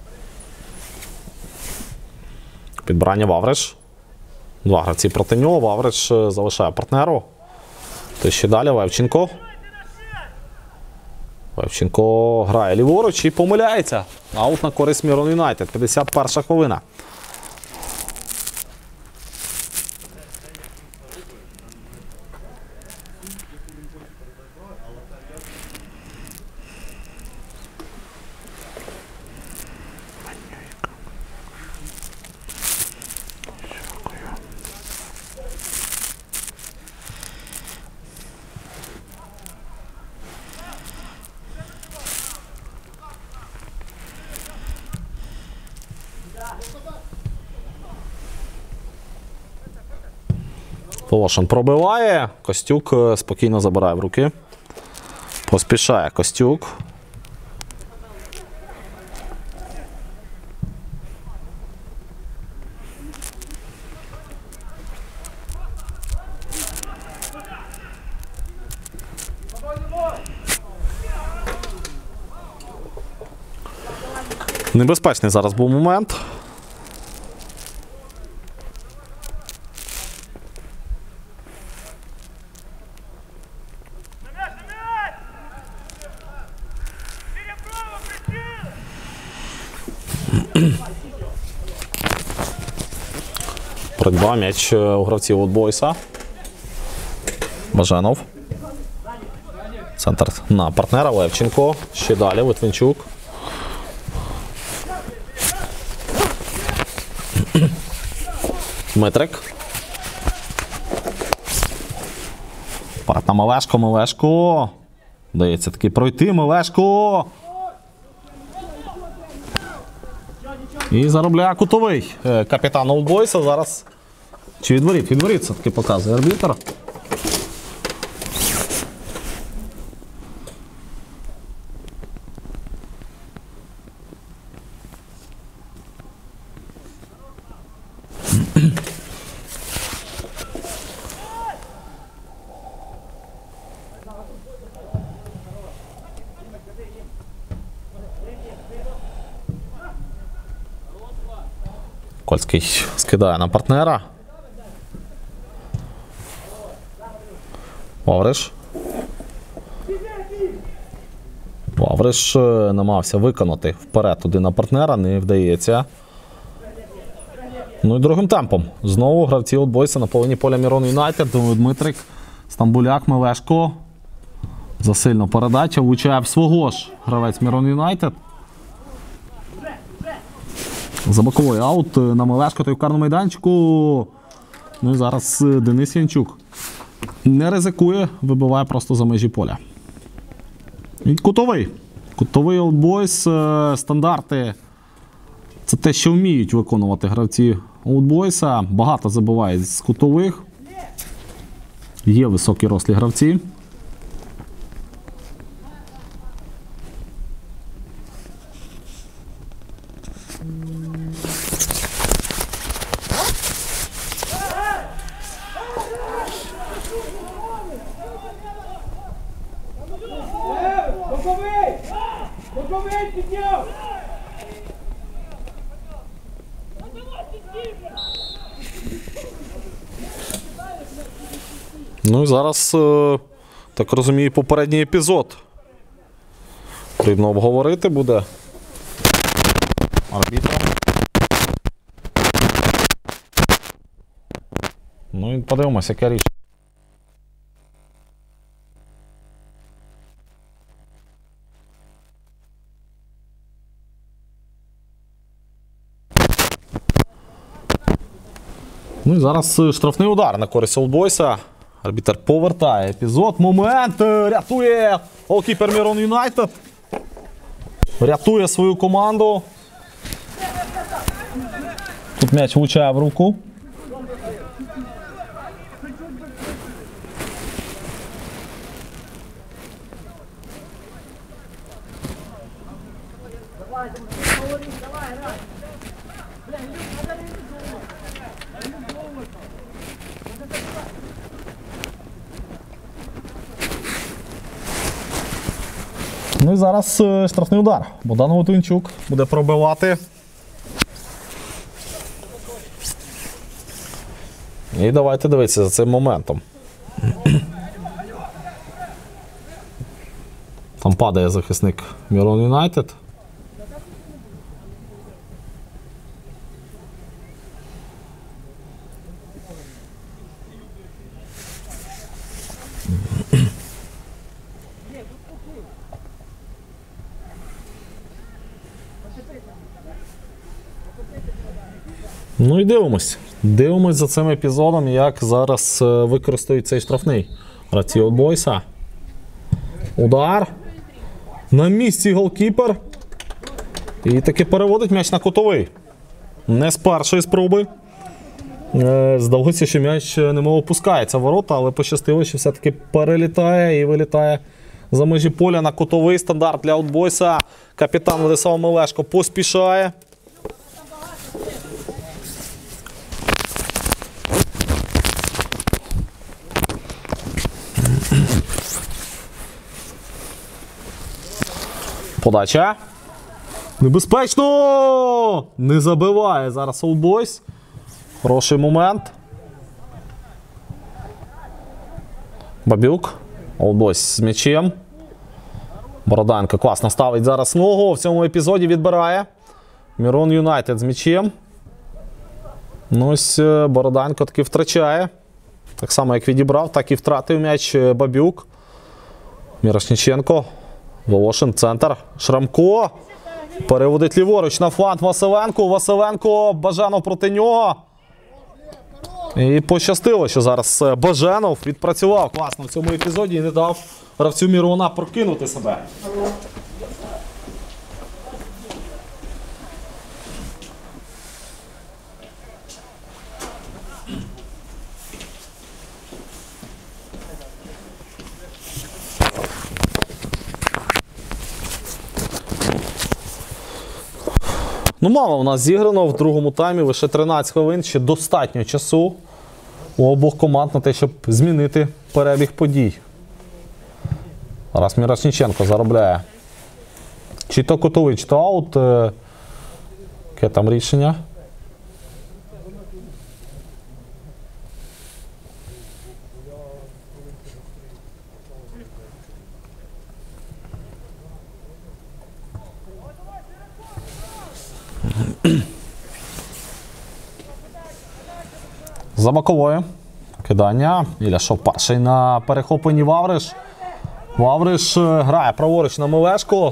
Підбирання Вавриш. Два гравці проти нього. Вавриш залишає партнеру. Той ще далі Левченко. Левченко грає ліворуч і помиляється. Аут на користь Мірон Юнайтед. 51 хвилина. Волошин пробиває. Костюк спокійно забирає в руки. Поспішає Костюк. Небезпечний зараз був момент. Боротьба, м'яч у гравців Old Boys. Баженов. Центр на партнера Левченко. Ще далі Литвинчук. Дмитрик. Парад на Мелешко. Мелешко. Дається таки пройти. Мелешко. І заробляє кутовий. Капітан Old Boys зараз. Чи відворіт? Відворіт все-таки показує арбітр. Кольський скидає на партнера. Вавриш. Вавриш намагався виконати вперед туди на партнера, не вдається. Ну і другим темпом. Знову гравці Old Boys на половині поля Мірон Юнайтед. Дмитрик, Стамбуляк, Мелешко. Засильно передача, влучає в свого ж гравець Мірон Юнайтед. За боковий аут на Мелешко, той в карному майданчику. Ну і зараз Денис Янчук не ризикує, вибиває просто за межі поля. І кутовий. Кутовий Old Boys, стандарти. Це те, що вміють виконувати гравці Old Boys. Багато забивають з кутових. Є високі рослі гравці. Боковий підняв! Ну і зараз, так розумію, попередній епізод. Потрібно обговорити буде арбітром. Ну і подивимося, яке рішення. Ну і зараз штрафний удар на користь Old Boys. Арбітр повертає епізод. Момент! Рятує голкіпер Мірон Юнайтед. Рятує свою команду. Тут м'яч влучає в руку. Ну і зараз штрафний удар. Богдан Литвинчук буде пробивати. І давайте дивитися за цим моментом. Там падає захисник Мірон Юнайтед. Ну і дивимось. Дивимось за цим епізодом, як зараз використають цей штрафний. Гравці Old Boys. Удар. На місці голкіпер. І таки переводить м'яч на кутовий. Не з першої спроби. Здалося, що м'яч немов опускається в ворота, але пощастило, що все-таки перелітає і вилітає за межі поля на кутовий стандарт для Аутбойса. Капітан Владислав Мелешко поспішає. Подача. Небезпечно! Не забиває зараз Аутбойс. Хороший момент. Бабюк. Аутбойс з м'ячем. Бороденко класно ставить зараз ногу. В цьому епізоді відбирає. Мірон Юнайтед з м'ячем. Ну ось Бороденко таки втрачає. Так само, як відібрав, так і втратив м'яч Бабюк. Мірошніченко. Волошин, центр. Шрамко. Переводить ліворуч на фланг Василенко. Василенко, Баженов проти нього. І пощастило, що зараз Баженов відпрацював класно в цьому епізоді і не дав гравцю Мірона прокинути себе. Ну, мало у нас зіграно в другому таймі, лише 13 хвилин, ще достатньо часу у обох команд на те, щоб змінити перебіг подій. Зараз Мірошніченко заробляє. Чи то кутовий, чи то аут. Яке там рішення? За боковою. Кидання. Іляшов перший на перехопленні Вавриш. Вавриш грає праворуч на Мелешку.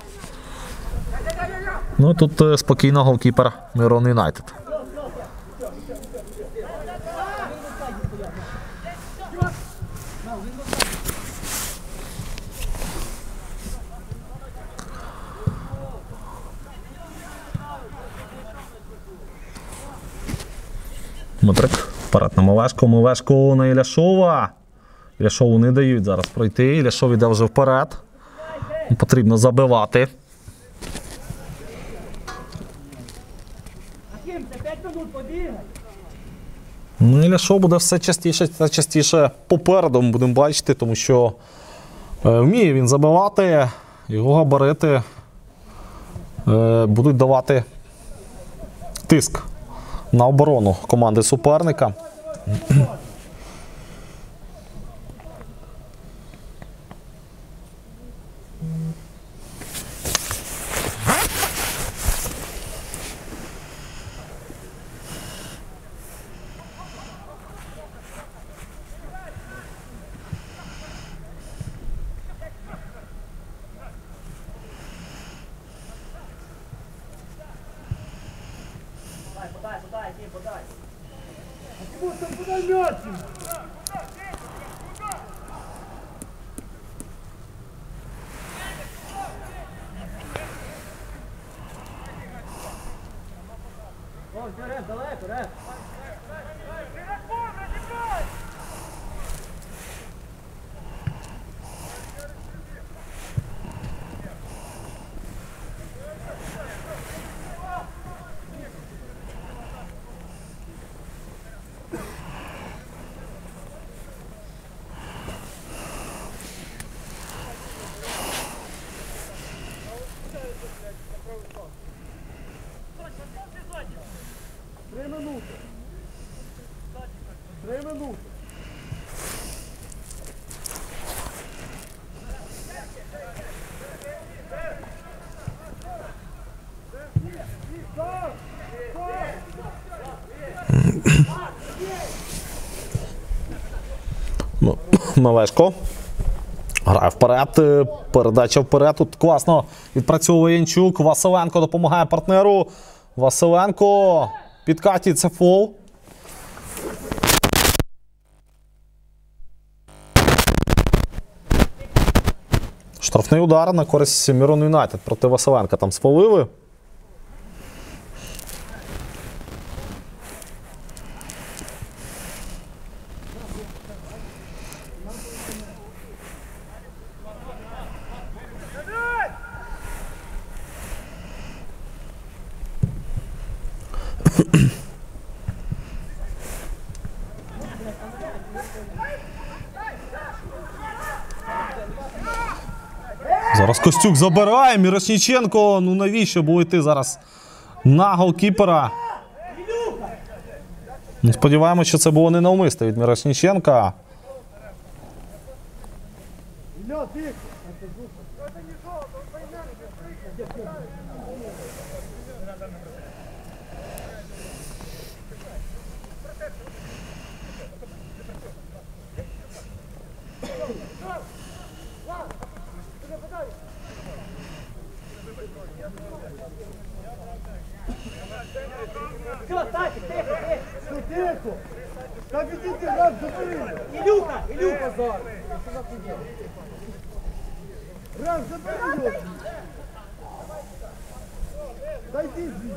Ну тут спокійно голкіпер Мирон Юнайтед. Дмитрик вперед на Мелешку. Мелешку на Іляшова. Іляшову не дають зараз пройти. Іляшов іде вже вперед. Потрібно забивати. Ну, Іляшов буде все частіше та частіше попереду, ми будемо бачити, тому що вміє він забивати, його габарити будуть давати тиск на оборону команди суперника. Подай м'яч! О, вперед, далеко, вперед. Три минути. Мелешко грає вперед, передача вперед. Тут класно відпрацьовує Янчук. Василенко допомагає партнеру. Василенко підкаті, це фол. Штрафний удар на користь Мірон Юнайтед проти Василенка. Там сфолили. Зараз Костюк забирає. Мірошніченко. Ну навіщо було йти зараз на голкіпера? Ну, сподіваємося, що це було не навмисне від Мірошніченка. Ілля, тихо. Все, Стасик, тихо, тихо. Що тихо? Та відійди, раз, забери. Ілюха, Ілюха. Раз, забери його. Та йди звідси.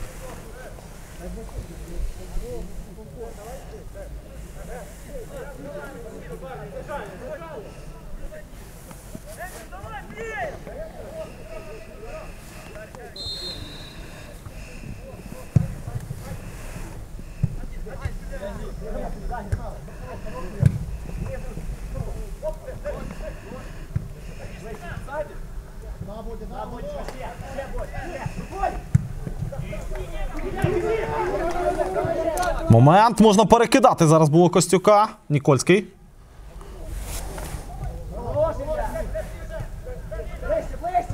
Момент, можна перекидати. Зараз було Костюка. Нікольський. Ближче, ближче.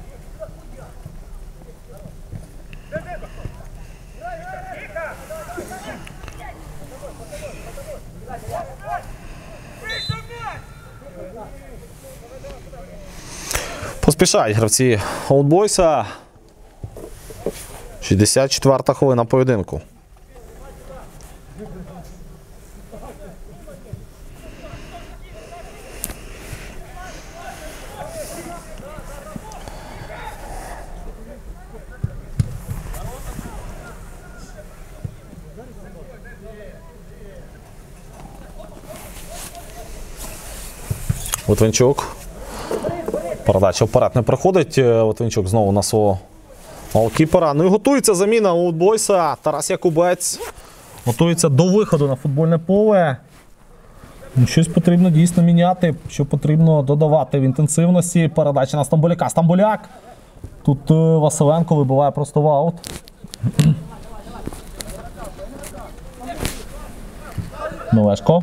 Поспішають гравці Олдбойса. 64-та хвилина поєдинку. Литвинчук. Передача вперед не проходить. Литвинчук знову на свого голкіпера. Ну і готується заміна у Олдбойса. Тарас Якубець готується до виходу на футбольне поле. Ну, щось потрібно дійсно міняти, що потрібно додавати в інтенсивності. Передача на Стамбуляка. Стамбуляк. Тут Василенко вибиває просто в аут. Милешко.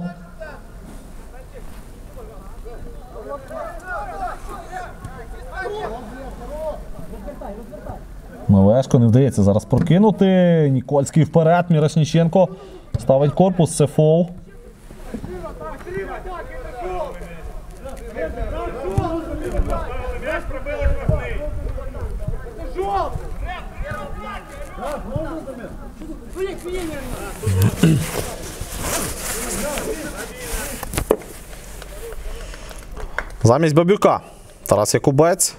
Милешко не вдається зараз прокинути. Нікольський вперед. Мірошніченко ставить корпус. Це фол. Замість Бабюка Тарас Якубець.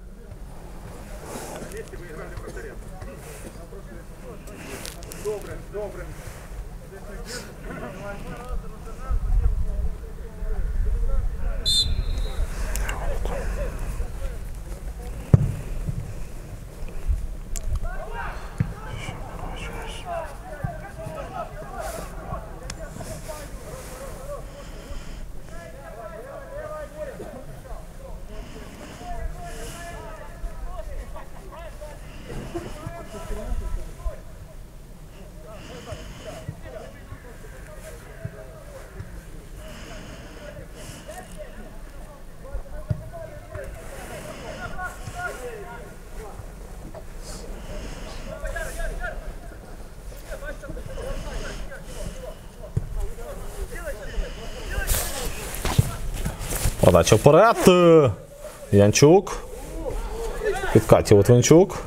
Подача вперед. Янчук. Підкатів Литвинчук.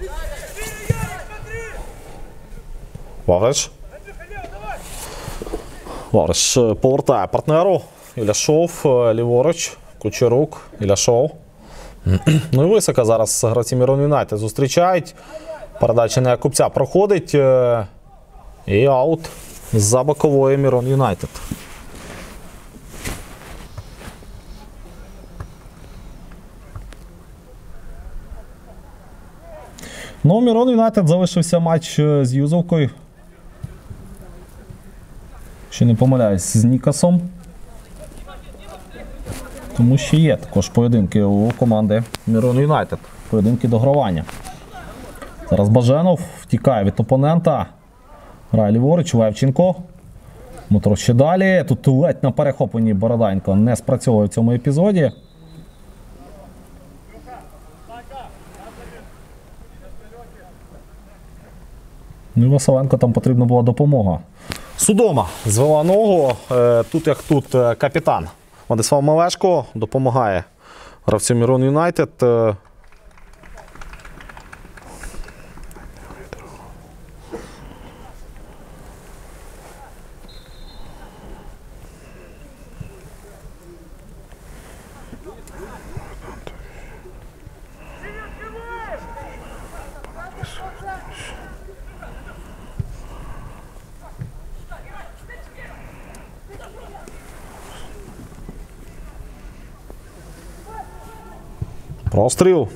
Ваврич. Ваврич повертає партнеру. Іляшов, ліворуч. Кучерук, Іляшов. Ну і високо зараз гравці Мірон Юнайтед зустрічають. Передача на Якубця проходить. І аут за бокової Мірон Юнайтед. Ну, у Мірон Юнайтед залишився матч з Юзовкою. Ще не помиляюсь, з Нікасом. Тому що є також поєдинки у команди Мирон Юнайтед. Поєдинки догравання. Зараз Баженов втікає від опонента. Грає ліворуч, Левченко. Дмитро ще далі. Тут ледь на перехопленні Бороденко не спрацьовує в цьому епізоді. Ну і Василенко там потрібна була допомога. Судома звела ногу. Тут як тут капітан Владислав Малешко допомагає гравцю Мирон Юнайтед. Простріл.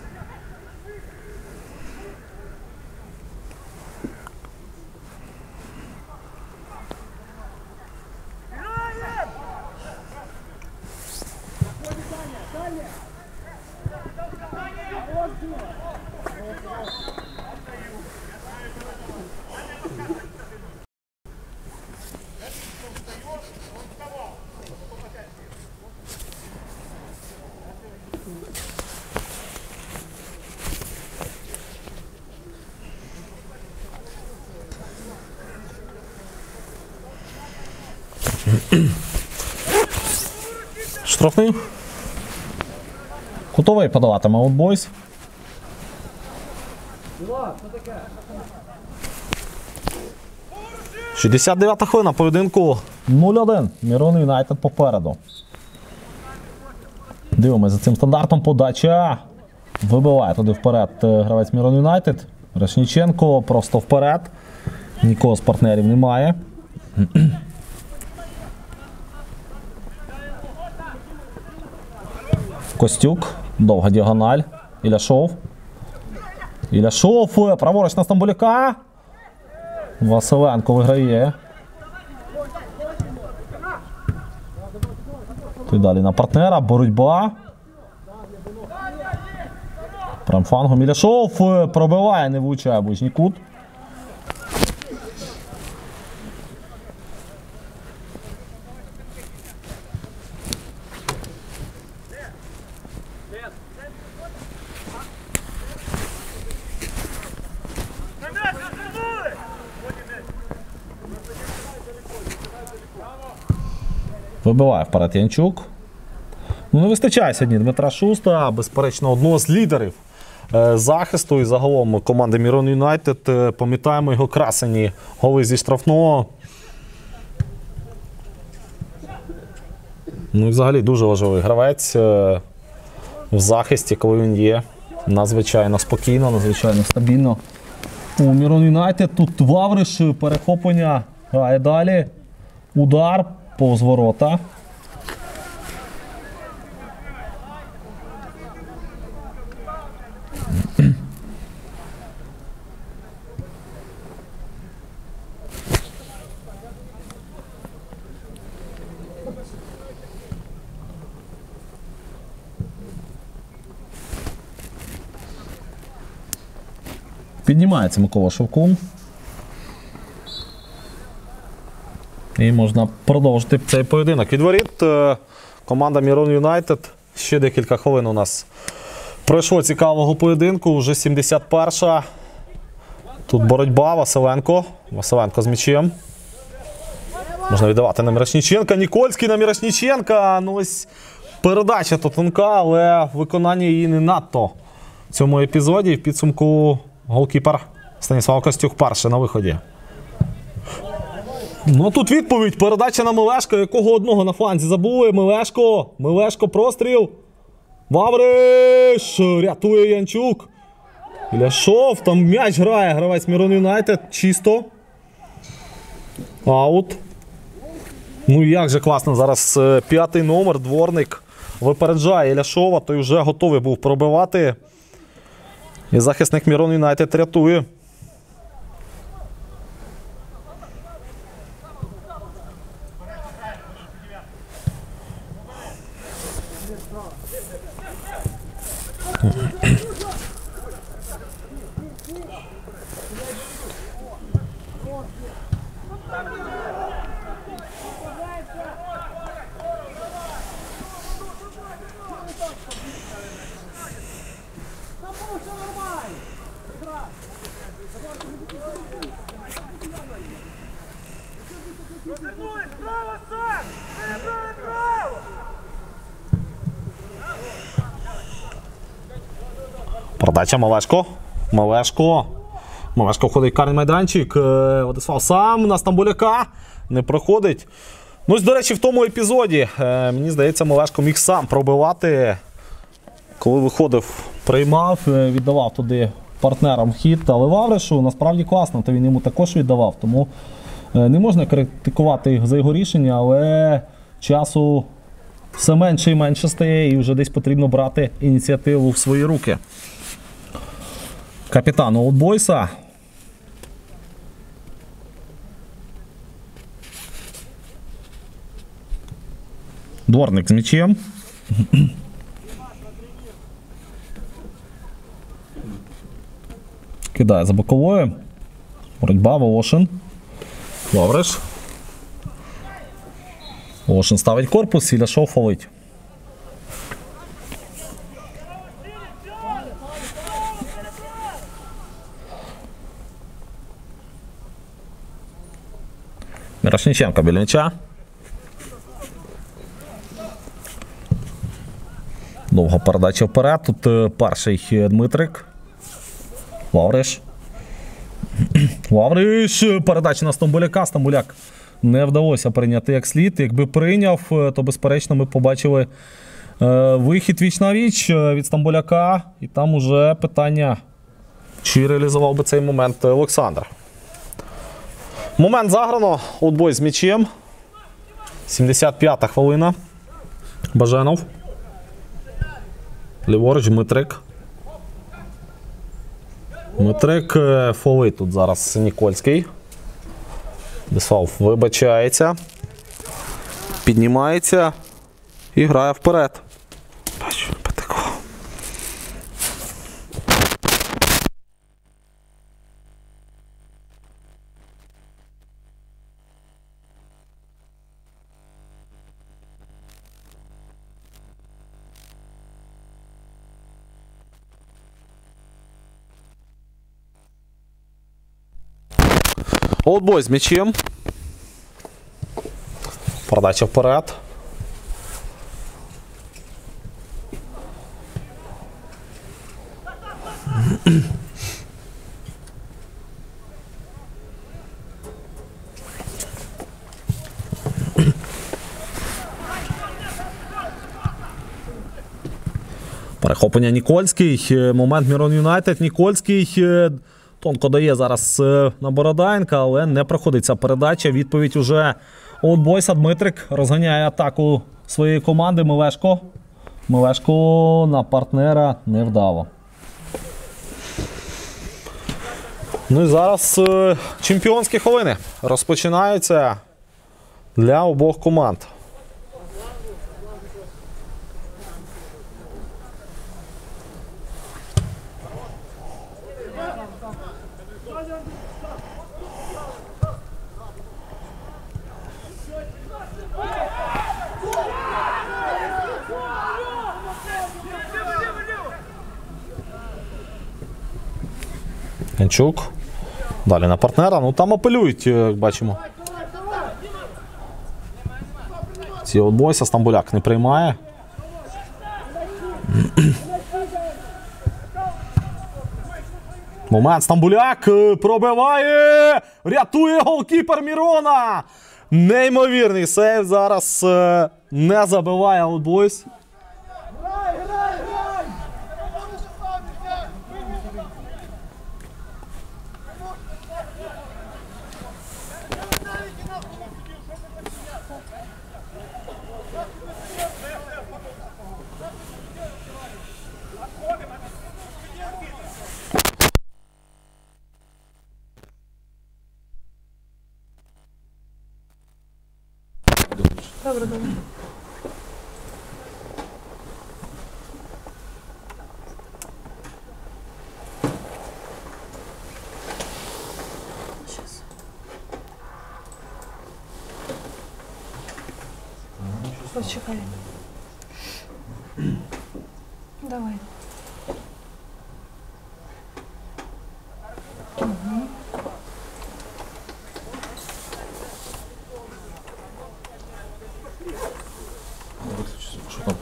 Штрафний. Кутовий подаватиме Олдбойс. 69-та хвилина поєдинку 0-1. Мирон Юнайтед попереду. Дивимося за цим стандартом. Подача. Вибиває туди вперед гравець Мирон Юнайтед. Решніченко просто вперед. Нікого з партнерів немає. Костюк. Довга діагональ. Іляшов. Іляшов. Праворуч на Стамбуляка. Василенко виграє. Тут далі на партнера. Боротьба. Промфангом Іляшов. Пробиває, не влучає ближній кут. Вибиває вперед Янчук. Ну, не вистачає сьогодні Дмитра Шуста, безперечно, одного з лідерів захисту і загалом команди Мирон Юнайтед. Пам'ятаємо його красені голи зі штрафного. Ну і взагалі дуже важливий гравець в захисті, коли він є. Надзвичайно спокійно, надзвичайно стабільно. У Мирон Юнайтед тут Вавриш, перехоплення, грає далі. Удар. Повз ворота. Піднімається Микола Шевкун. І можна продовжити цей поєдинок. Від воріт команда Мирон Юнайтед. Ще декілька хвилин у нас пройшло цікавого поєдинку. Уже 71-ша. Тут боротьба. Василенко. Василенко з м'ячем. Можна віддавати на Мірошніченка. Нікольський на Мірошніченка. Ну ось передача то тонка, але виконання її не надто в цьому епізоді. В підсумку голкіпер Станіслав Костюк перший на виході. Ну тут відповідь. Передача на Милешко, якого одного на фланзі забули. Милешко. Милешко, простріл. Вавриш. Рятує Янчук. Іляшов. Там м'яч грає гравець Мирон Юнайтед. Чисто. Аут. Ну як же класно. Зараз п'ятий номер. Дворник випереджає Іляшова. Той вже готовий був пробивати. І захисник Мирон Юнайтед рятує. Передача Малешко. Малешко входить в карний майданчик. Владислав сам на Стамбуляка. Не проходить. Ну, ось, до речі, в тому епізоді, мені здається, Малешко міг сам пробивати. Коли виходив, приймав, віддавав туди партнерам хід. Але Вавришу насправді класно, то він йому також віддавав. Тому не можна критикувати за його рішення, але часу все менше і менше стає, і вже десь потрібно брати ініціативу в свої руки. Капітан Олдбойса. Дворник з м'ячем. Кидає за боковою. Боротьба, Волошин. Вавриш. Волошин ставить корпус, Іляшов фолить. Мірошниченко біля м'яча. Довга передача вперед. Тут перший Дмитрик. Вавриш. Вавриш. Передача на Стамбуляка. Стамбуляк не вдалося прийняти як слід. Якби прийняв, то безперечно ми побачили вихід віч на віч від Стамбуляка. І там уже питання, чи реалізував би цей момент Олександр. Момент заграно. Олдбой з м'ячем. 75-та хвилина. Баженов. Ліворуч Дмитрик. Дмитрик фолить тут зараз Нікольський. Десвал вибачається. Піднімається і грає вперед. Бачу, потекло. Олдбой з м'ячем. Передача вперед. Перехоплення Нікольський. Момент Мірон Юнайтед. Нікольський тонко дає зараз на Бородайнка, але не проходить ця передача. Відповідь уже Олдбойса. Дмитрик розганяє атаку своєї команди. Мелешко. Мелешко на партнера невдало. Ну і зараз чемпіонські хвилини розпочинаються для обох команд. Янчук. Далі на партнера. Ну там апелюють, як бачимо. Ці Олдбойса. Стамбуляк не приймає. Момент. Стамбуляк пробиває. Рятує голкіпер Мірона. Неймовірний сейв. Зараз не забиває Олдбойс. Почекай. Давай. Що там?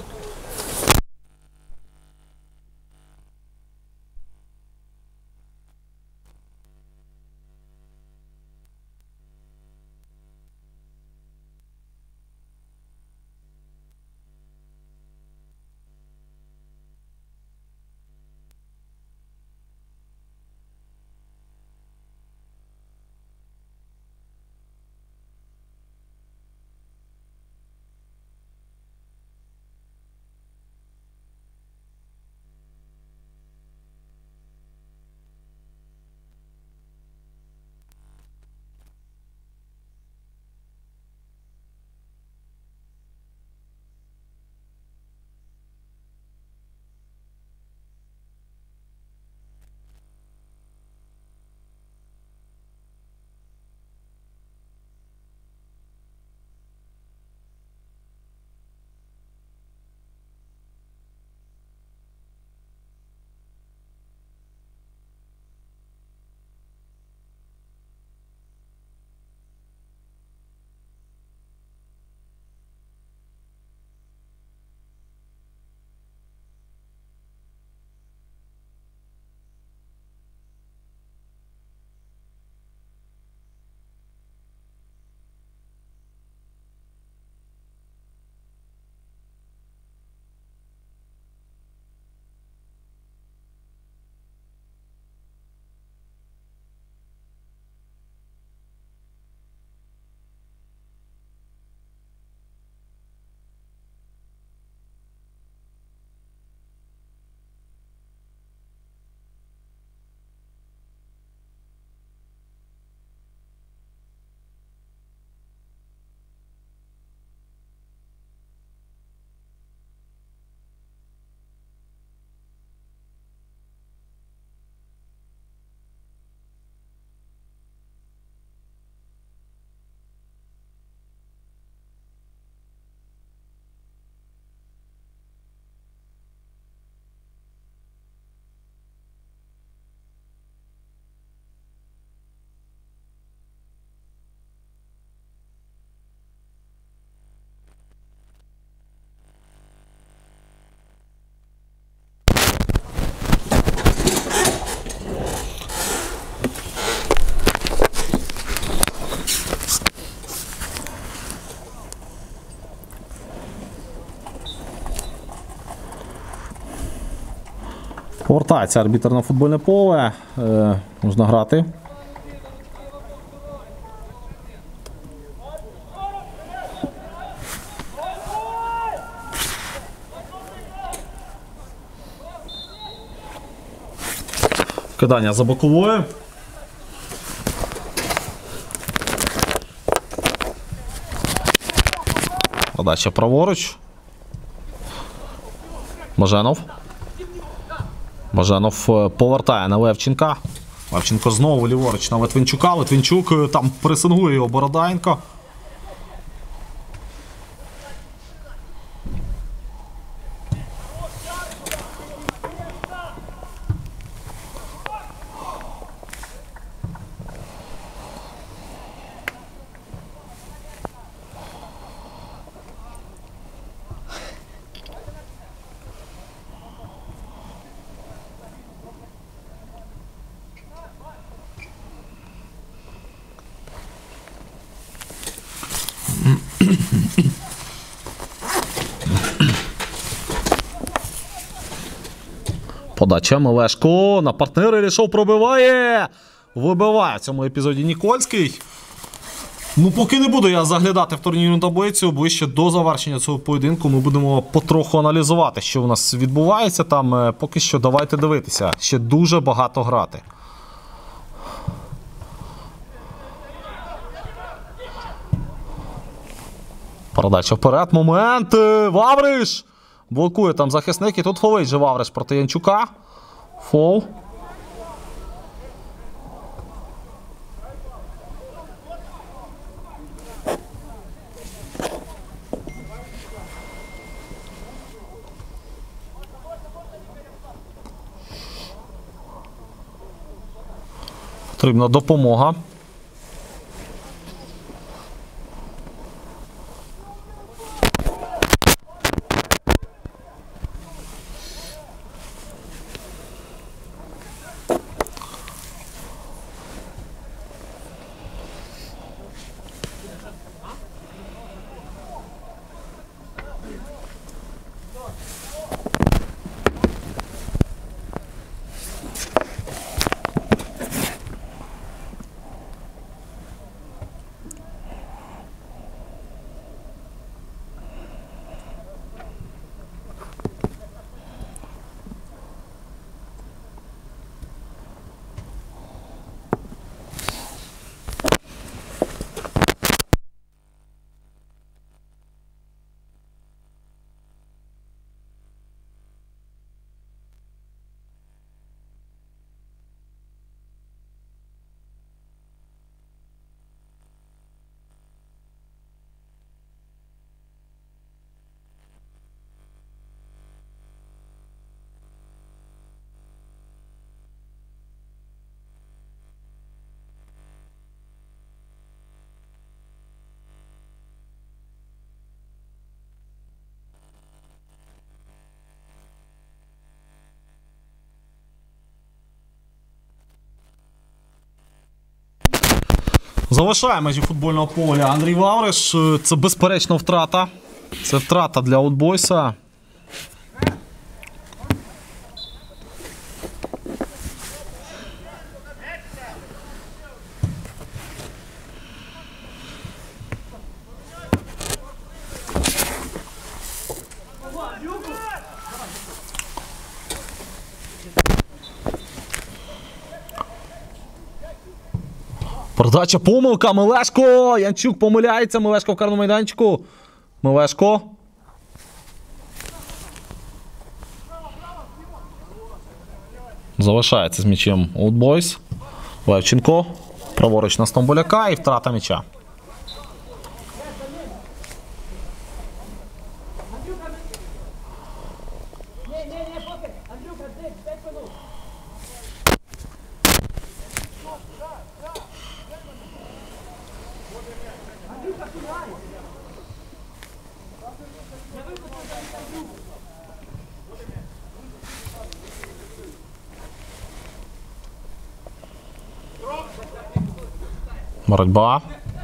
Повертається арбітр на футбольне поле. Можна грати. Кидання за боковою. Подача праворуч. Баженов. Баженов повертає на Левченка. Левченко знову ліворуч на Литвинчука. Литвинчук там пресингує його Бородаєнко. Подача Мелешко на партнера Ілішов пробиває. Вибиває в цьому епізоді Нікольський. Ну, поки не буду я заглядати в турнірну таблицю, ближче до завершення цього поєдинку ми будемо потроху аналізувати, що у нас відбувається там. Поки що давайте дивитися. Ще дуже багато грати. Передача вперед. Момент. Вавриш! Блокує там захисник. І тут фолить же Вавриш проти Янчука. Фол. Потрібна допомога. Залишає межі футбольного поля Андрій Вавриш. Це безперечно втрата. Це втрата для Олдбойса. Передача, помилка, Мелешко! Янчук помиляється, Мелешко в карному майданчику. Мелешко. Залишається з м'ячем Олдбойс. Левченко. Праворуч на Стомболяка і втрата м'яча. Боротьба.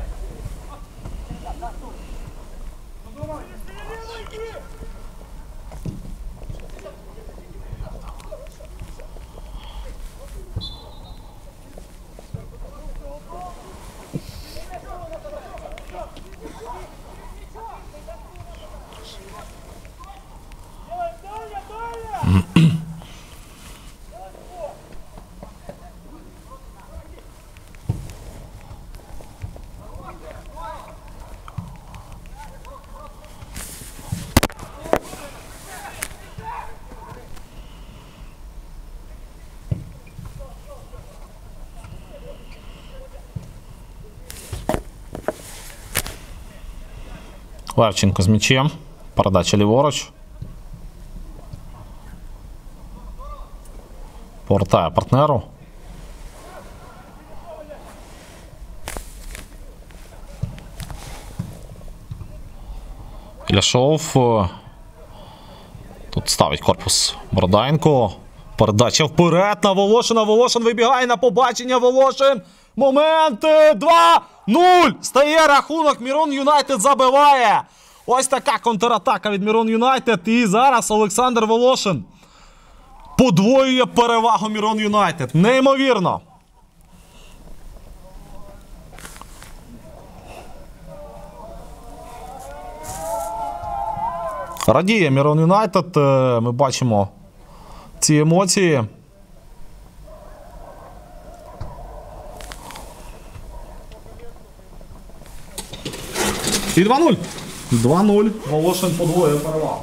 Левченко з м'ячем. Передача ліворуч. Повертає партнеру. Іляшов. Тут ставить корпус Бородаєнко. Передача вперед на Волошина. Волошин вибігає на побачення. Волошин. Момент. 2-0. Стає рахунок. Мірон Юнайтед забиває. Ось така контратака від Мірон Юнайтед. І зараз Олександр Волошин подвоює перевагу Мірон Юнайтед. Неймовірно. Радіє Мірон Юнайтед. Ми бачимо ці емоції. І 2-0. 2-0. Волошин подвоює перевагу.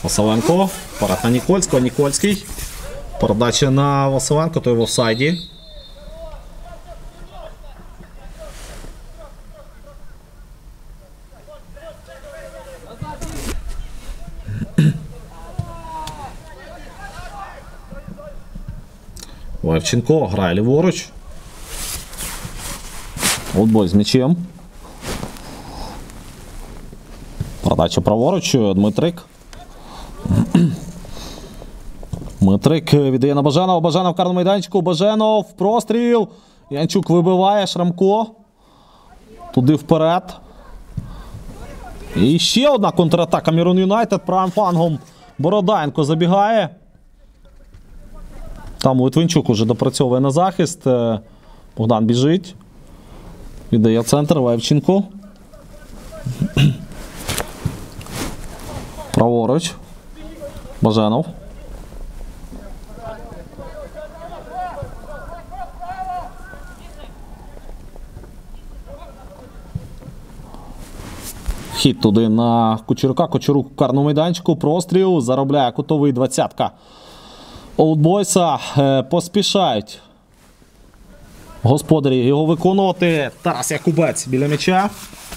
Василенко. Вперед на Нікольського. Нікольський. Передача на Василенко, той в офсайді. Левченко грає ліворуч. Олдбой з м'ячем. Передача праворуч. Дмитрик. Дмитрик віддає на Баженова. Баженов в карному майданчику. Баженов. Простріл. Янчук вибиває. Шрамко. Туди вперед. І ще одна контратака Мірон Юнайтед. Правим флангом Бородаєнко забігає. Там Литвинчук уже допрацьовує на захист. Богдан біжить. Віддає центр. Левченко. Праворуч. Баженов. Хід туди на Кучерука. Кучерук в карному майданчику. Простріл. Заробляє кутовий 20-ка. Олдбойса поспішають господарі його виконувати. Тарас Якубець біля м'яча.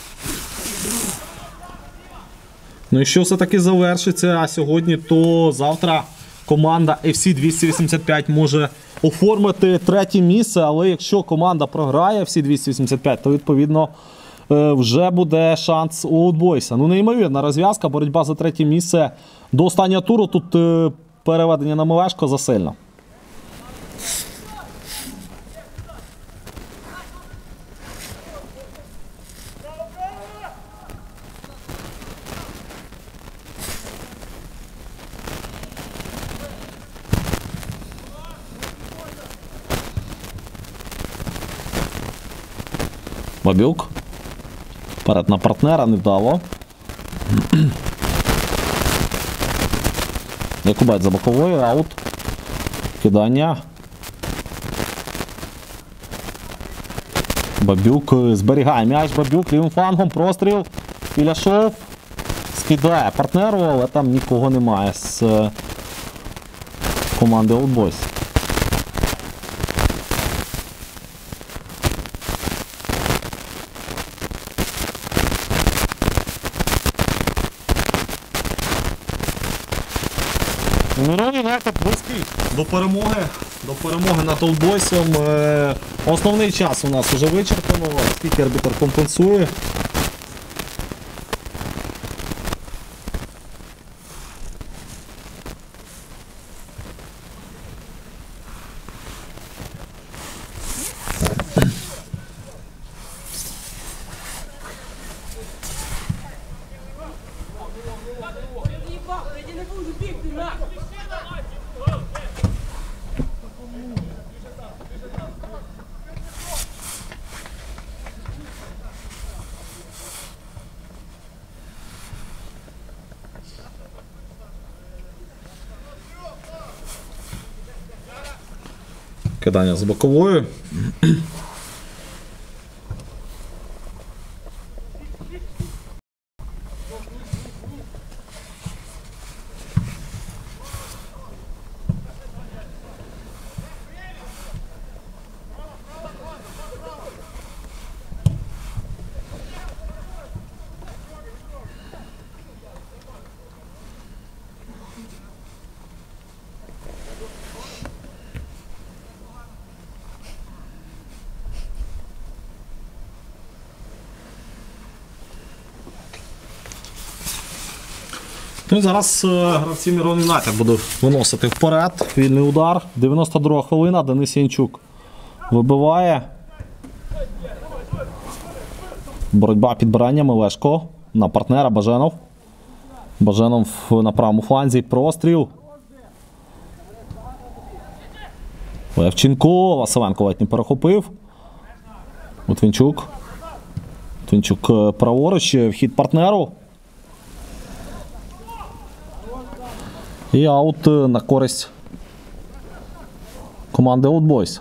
Ну і що все-таки завершиться сьогодні, то завтра команда FC 285 може оформити третє місце, але якщо команда програє FC 285, то відповідно вже буде шанс у Олдбойса. Ну неймовірна розв'язка, боротьба за третє місце до останнього туру. Тут переведення на Мелешко засильно. Бабюк. Вперед на партнера, невдало. Якубець за боковою, аут. Кидання. Бабюк зберігає м'яч. Бабюк лівим флангом, простріл. Філяшов. Скидає партнеру, але там нікого немає з команди Old Boys. Мирон Юнайтед близький до перемоги над Олдбойсом. Основний час у нас вже вичерпано, скільки арбітр компенсує. Кидання з боковою. Ну і зараз гравці Мірон Юнайтед будуть виносити вперед. Вільний удар. 92 хвилина. Денис Янчук вибиває. Боротьба підбирання. Мелешко на партнера. Баженов. Баженов на правому фланзі. Простріл. Левченко. Василенко ледь не перехопив. Литвинчук. Литвинчук праворуч. Вхід партнеру. І аут на користь команди Old Boys.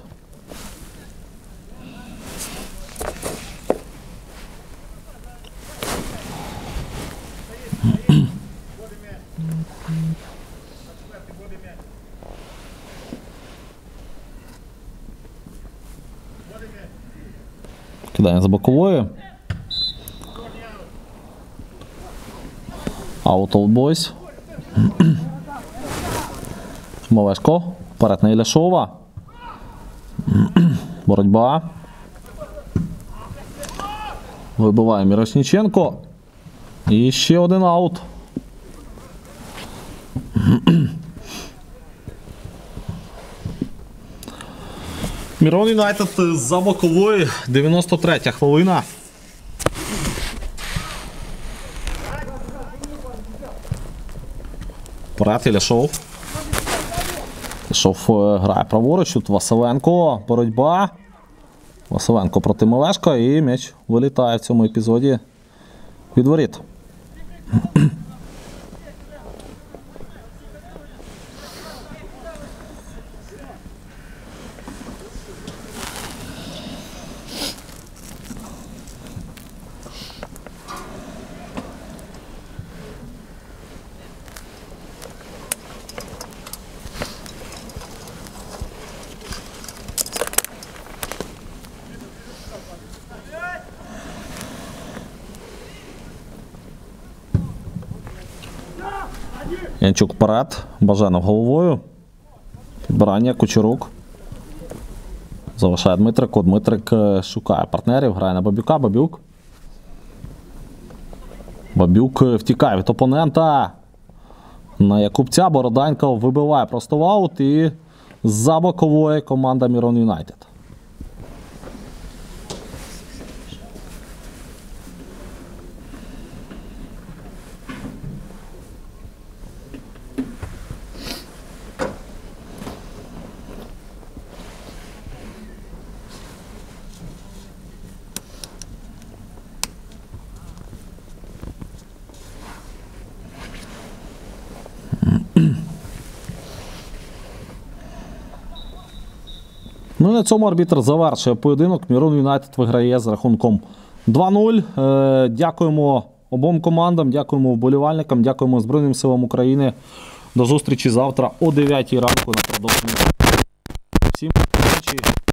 Кидаємо з бокової. Аут Old Boys. Малешко. Вперед на Іляшова. Боротьба. Вибиває Мірошніченко. І ще один аут. Мірон Юнайтед за бокової. 93-я хвилина. Вперед Іляшов. Іляшов грає праворуч. Тут Василенко. Боротьба. Василенко проти Малешка. І м'яч вилітає в цьому епізоді від воріт. Янчук вперед. Баженов головою. Підбирання. Кучерук. Залишає Дмитрику. Дмитрик шукає партнерів. Грає на Бабюка. Бабюк. Бабюк втікає від опонента. На Якубця. Бороданько вибиває просто в аут. І за бокової команда Мірон Юнайтед. Ну і на цьому арбітр завершує поєдинок. Мірон Юнайтед виграє з рахунком 2-0. Дякуємо обом командам, дякуємо вболівальникам, дякуємо Збройним силам України. До зустрічі завтра о 9 ранку на продовження. Всім удачі!